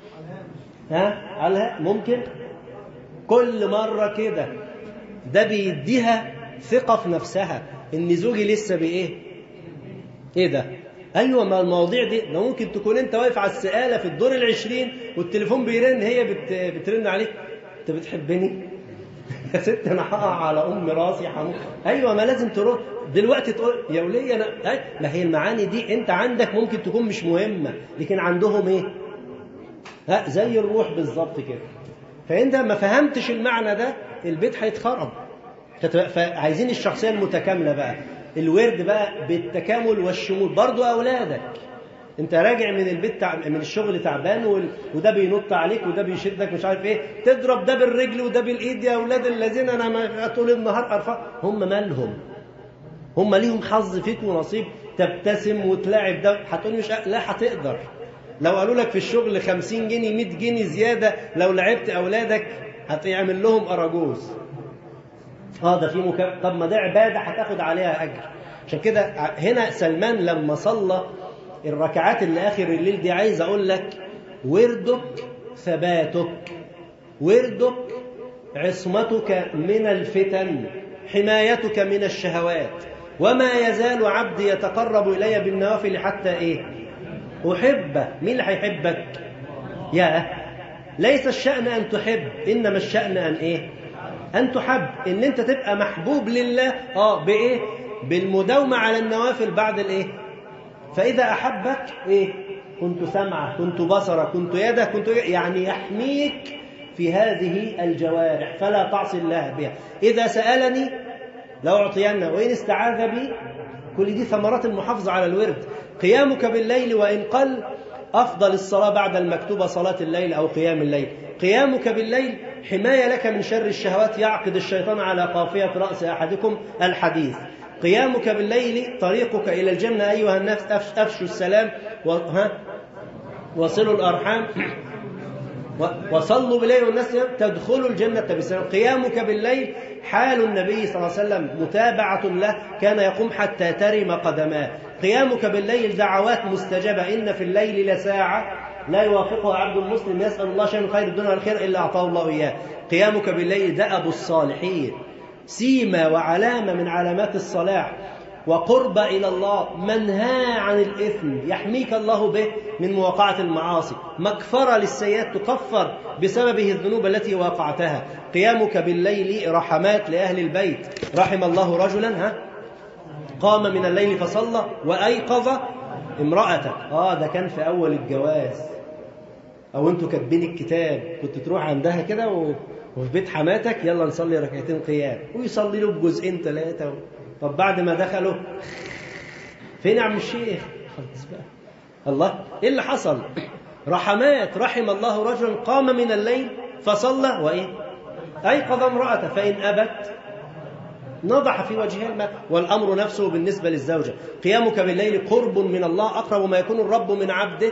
على ممكن كل مرة كده. ده بيديها ثقة في نفسها إن زوجي لسه بإيه؟ إيه ده؟ أيوة، ما المواضيع دي ده ممكن تكون أنت واقف على السقالة في الدور 20 والتليفون بيرن، هي بترن عليك: أنت بتحبني؟ يا ست أنا هقع على أم راسي حمود. أيوة، ما لازم تروح دلوقتي تقول يا ولي أنا. ما هي المعاني دي أنت عندك ممكن تكون مش مهمة، لكن عندهم إيه؟ زي الروح بالظبط كده. فأنت ما فهمتش المعنى ده البيت هيتخرب. فعايزين الشخصية المتكاملة بقى، الورد بقى بالتكامل والشمول. برضو أولادك انت راجع من البيت من الشغل تعبان وده بينط عليك وده بيشدك مش عارف ايه، تضرب ده بالرجل وده بالايد. يا اولاد الذين انا ما طول النهار ارفع. هم مالهم؟ هم ليهم حظ فيك ونصيب. تبتسم وتلاعب ده، هتقول مش لا هتقدر. لو قالوا لك في الشغل 50 جنيه 100 جنيه زيادة لو لعبت أولادك هتعمل لهم أراجوز. ده في طب ما ده عبادة هتاخد عليها أجر. عشان كده هنا سلمان لما صلى الركعات اللي آخر الليل دي، عايز أقول لك وردك ثباتك، وردك عصمتك من الفتن، حمايتك من الشهوات. وما يزال عبدي يتقرب إلي بالنوافل حتى أحبه. مين اللي هيحبك؟ ليس الشأن أن تحب، إنما الشأن أن تحب. إن أنت تبقى محبوب لله بإيه؟ بالمداومة على النوافل بعد فإذا أحبك كنت سمعه، كنت بصره، كنت يده، يعني يحميك في هذه الجوارح فلا تعصي الله بها. إذا سألني لأعطينه وإن استعاذ بي. كل دي ثمرات المحافظة على الورد. قيامك بالليل وإن قل، أفضل الصلاة بعد المكتوبة صلاة الليل أو قيام الليل. قيامك بالليل حماية لك من شر الشهوات، يعقد الشيطان على قافية رأس أحدكم الحديث. قيامك بالليل طريقك إلى الجنة أيها الناس، أفشوا السلام وصلوا الأرحام وصلوا بالليل والناس تدخلوا الجنة بسلام. قيامك بالليل حال النبي صلى الله عليه وسلم متابعة له، كان يقوم حتى ترم قدماه. قيامك بالليل دعوات مستجابة. إن في الليل لساعة لا يوافقها عبد مسلم يسأل الله شيئا خير الدنيا والخير إلا أعطاه الله إياه. قيامك بالليل دأب الصالحين، سيمة وعلامة من علامات الصلاح، وقرب إلى الله، منهى عن الإثم يحميك الله به من مواقعة المعاصي، مكفرة للسيئات تكفر بسببه الذنوب التي وقعتها. قيامك بالليل رحمات لأهل البيت. رحم الله رجلا قام من الليل فصلى وأيقظ امرأته. ده كان في أول الجواز، أو أنتوا كاتبين الكتاب كنت تروح عندها كده وفي بيت حماتك يلا نصلي ركعتين قيام، ويصلي له بجزئين 3. طب بعد ما دخلوا فين عم الشيخ؟ خلاص بقى. الله، ايه اللي حصل؟ رحمات. رحم الله رجلا قام من الليل فصلى أيقظ امرأته، فإن أبت نضح في وجهها الماء. والأمر نفسه بالنسبة للزوجة. قيامك بالليل قرب من الله، أقرب ما يكون الرب من عبده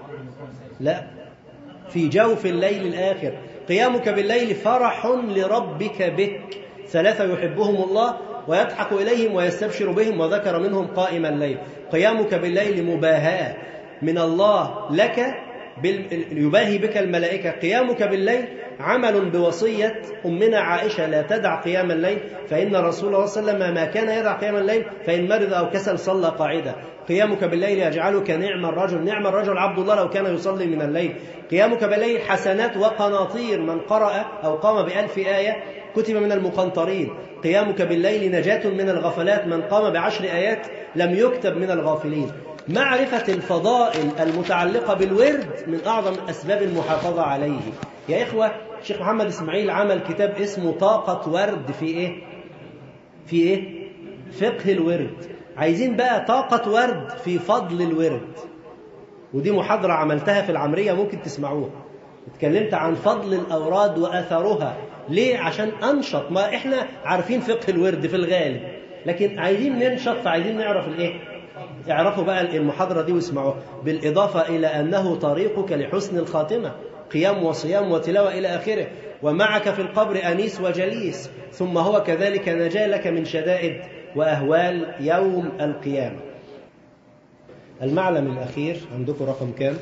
في جوف الليل الآخر. قيامك بالليل فرح لربك بك. 3 يحبهم الله ويضحك إليهم ويستبشر بهم وذكر منهم قائم الليل. قيامك بالليل مباهاة من الله لك، يباهي بك الملائكة. قيامك بالليل عمل بوصية أمنا عائشة لا تدع قيام الليل، فإن رسول الله صلى الله عليه وسلم ما كان يدع قيام الليل، فإن مرض أو كسل صلى قاعدة. قيامك بالليل يجعلك نعم الرجل، نعم الرجل عبد الله لو كان يصلي من الليل. قيامك بالليل حسنات وقناطير، من قرأ أو قام ب1000 آية كتب من المقنطرين. قيامك بالليل نجاة من الغفلات، من قام ب10 آيات لم يكتب من الغافلين. معرفة الفضائل المتعلقة بالورد من أعظم أسباب المحافظة عليه. يا إخوة، الشيخ محمد إسماعيل عمل كتاب اسمه طاقة ورد في فقه الورد. عايزين بقى طاقة ورد في فضل الورد، ودي محاضرة عملتها في العمرية ممكن تسمعوها. اتكلمت عن فضل الأوراد وأثرها. ليه؟ عشان أنشط. ما إحنا عارفين فقه الورد في الغالب، لكن عايزين ننشط، فعايزين نعرف اعرفوا بقى المحاضرة دي واسمعوها. بالإضافة إلى أنه طريقك لحسن الخاتمة، قيام وصيام وتلاوة إلى آخره. ومعك في القبر أنيس وجليس، ثم هو كذلك نجا لك من شدائد وأهوال يوم القيامة. المعلم الأخير عندكم رقم كام؟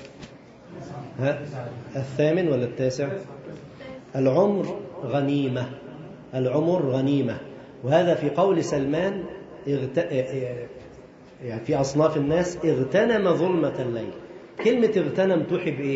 8 ولا 9؟ العمر غنيمة. العمر غنيمة. وهذا في قول سلمان يعني في أصناف الناس اغتنم ظلمة الليل. كلمة اغتنم تحب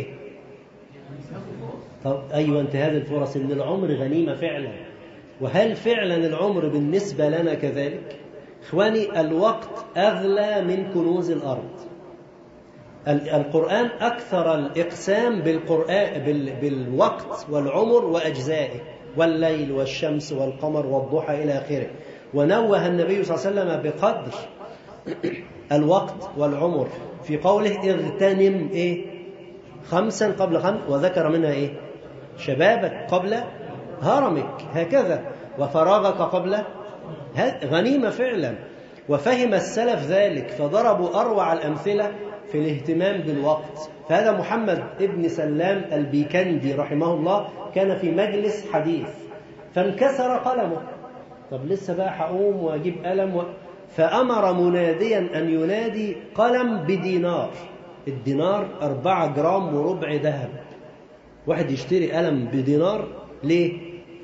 طب أيوة، انتهاز الفرص. إن العمر غنيمة فعلا. وهل فعلا العمر بالنسبة لنا كذلك؟ إخواني، الوقت أغلى من كنوز الأرض. القرآن أكثر الإقسام بالوقت والعمر وأجزائه، والليل والشمس والقمر والضحى إلى آخره. ونوه النبي صلى الله عليه وسلم بقدر الوقت والعمر في قوله اغتنم 5 قبل 5، وذكر منها شبابك قبل هرمك، هكذا، وفراغك قبل غنيمة فعلا. وفهم السلف ذلك فضربوا أروع الأمثلة في الاهتمام بالوقت. فهذا محمد ابن سلام البيكندي رحمه الله كان في مجلس حديث فانكسر قلمه. طب لسه بقى هقوم وأجيب قلم فأمر مناديا أن ينادي قلم بدينار. الدينار 4 جرام وربع ذهب. واحد يشتري قلم بدينار ليه؟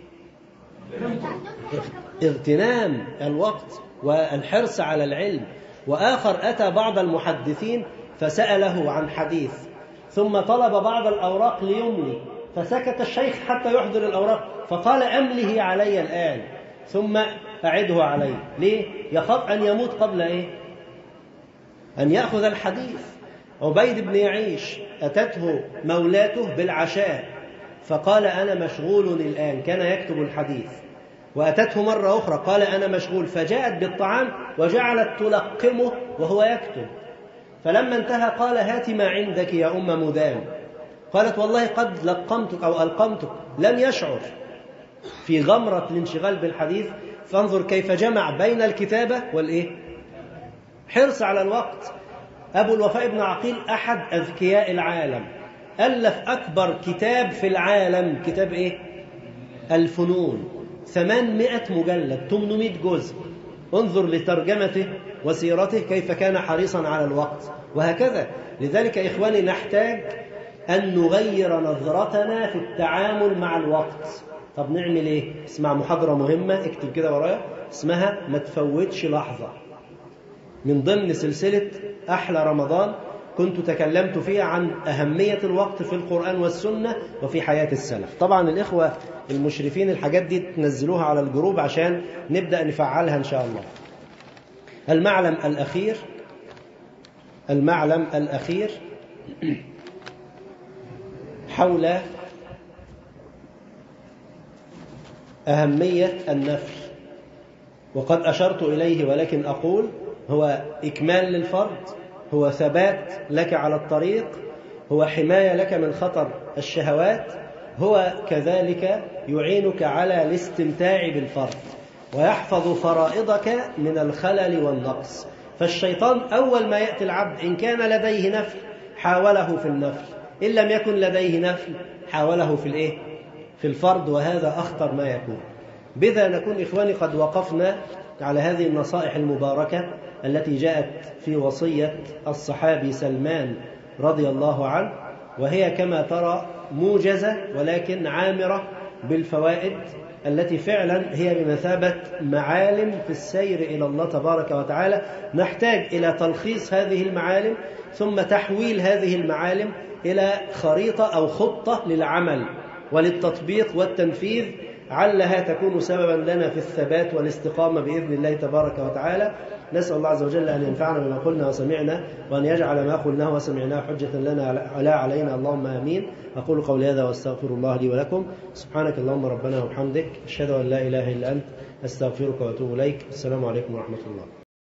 اغتنام الوقت والحرص على العلم. وآخر أتى بعض المحدثين فسأله عن حديث ثم طلب بعض الأوراق ليملي، فسكت الشيخ حتى يحضر الأوراق فقال أمله علي الآن ثم أعده علي. ليه؟ يخاف أن يموت قبل أن يأخذ الحديث. عبيد بن يعيش أتته مولاته بالعشاء فقال أنا مشغول الآن، كان يكتب الحديث. وأتته مرة أخرى قال أنا مشغول، فجاءت بالطعام وجعلت تلقمه وهو يكتب. فلما انتهى قال هات ما عندك يا أم مدام. قالت والله قد لقمتك أو ألقمتك. لم يشعر في غمرة الانشغال بالحديث. فانظر كيف جمع بين الكتابة حرص على الوقت. أبو الوفاء بن عقيل أحد أذكياء العالم، ألف أكبر كتاب في العالم، كتاب الفنون، 800 مجلد، 800 جزء. انظر لترجمته وسيرته كيف كان حريصا على الوقت. وهكذا لذلك إخواني نحتاج أن نغير نظرتنا في التعامل مع الوقت. طب نعمل إيه؟ اسمع محاضرة مهمة، اكتب كده ورايا، اسمها ما تفوتش لحظة، من ضمن سلسلة أحلى رمضان كنت تكلمت فيها عن أهمية الوقت في القرآن والسنة وفي حياة السلف. طبعا الإخوة المشرفين الحاجات دي تنزلوها على الجروب عشان نبدأ نفعلها إن شاء الله. المعلم الأخير حول أهمية النفل، وقد أشرت إليه ولكن أقول هو إكمال للفرض، هو ثبات لك على الطريق، هو حماية لك من خطر الشهوات، هو كذلك يعينك على الاستمتاع بالفرض ويحفظ فرائضك من الخلل والنقص. فالشيطان أول ما يأتي العبد إن كان لديه نفل حاوله في النفل، إن لم يكن لديه نفل حاوله في الفرض، وهذا أخطر ما يكون. بذا نكون إخواني قد وقفنا على هذه النصائح المباركة التي جاءت في وصية الصحابي سلمان رضي الله عنه، وهي كما ترى موجزة ولكن عامرة بالفوائد التي فعلا هي بمثابة معالم في السير إلى الله تبارك وتعالى. نحتاج إلى تلخيص هذه المعالم ثم تحويل هذه المعالم إلى خريطة أو خطة للعمل وللتطبيق والتنفيذ، علها تكون سببا لنا في الثبات والاستقامة بإذن الله تبارك وتعالى. نسأل الله عز وجل أن ينفعنا بما قلنا وسمعنا، وأن يجعل ما قلناه وسمعناه حجة لنا لا علينا، اللهم آمين. أقول قولي هذا وأستغفر الله لي ولكم. سبحانك اللهم ربنا وبحمدك، أشهد أن لا إله إلا أنت، أستغفرك وأتوب إليك. السلام عليكم ورحمة الله.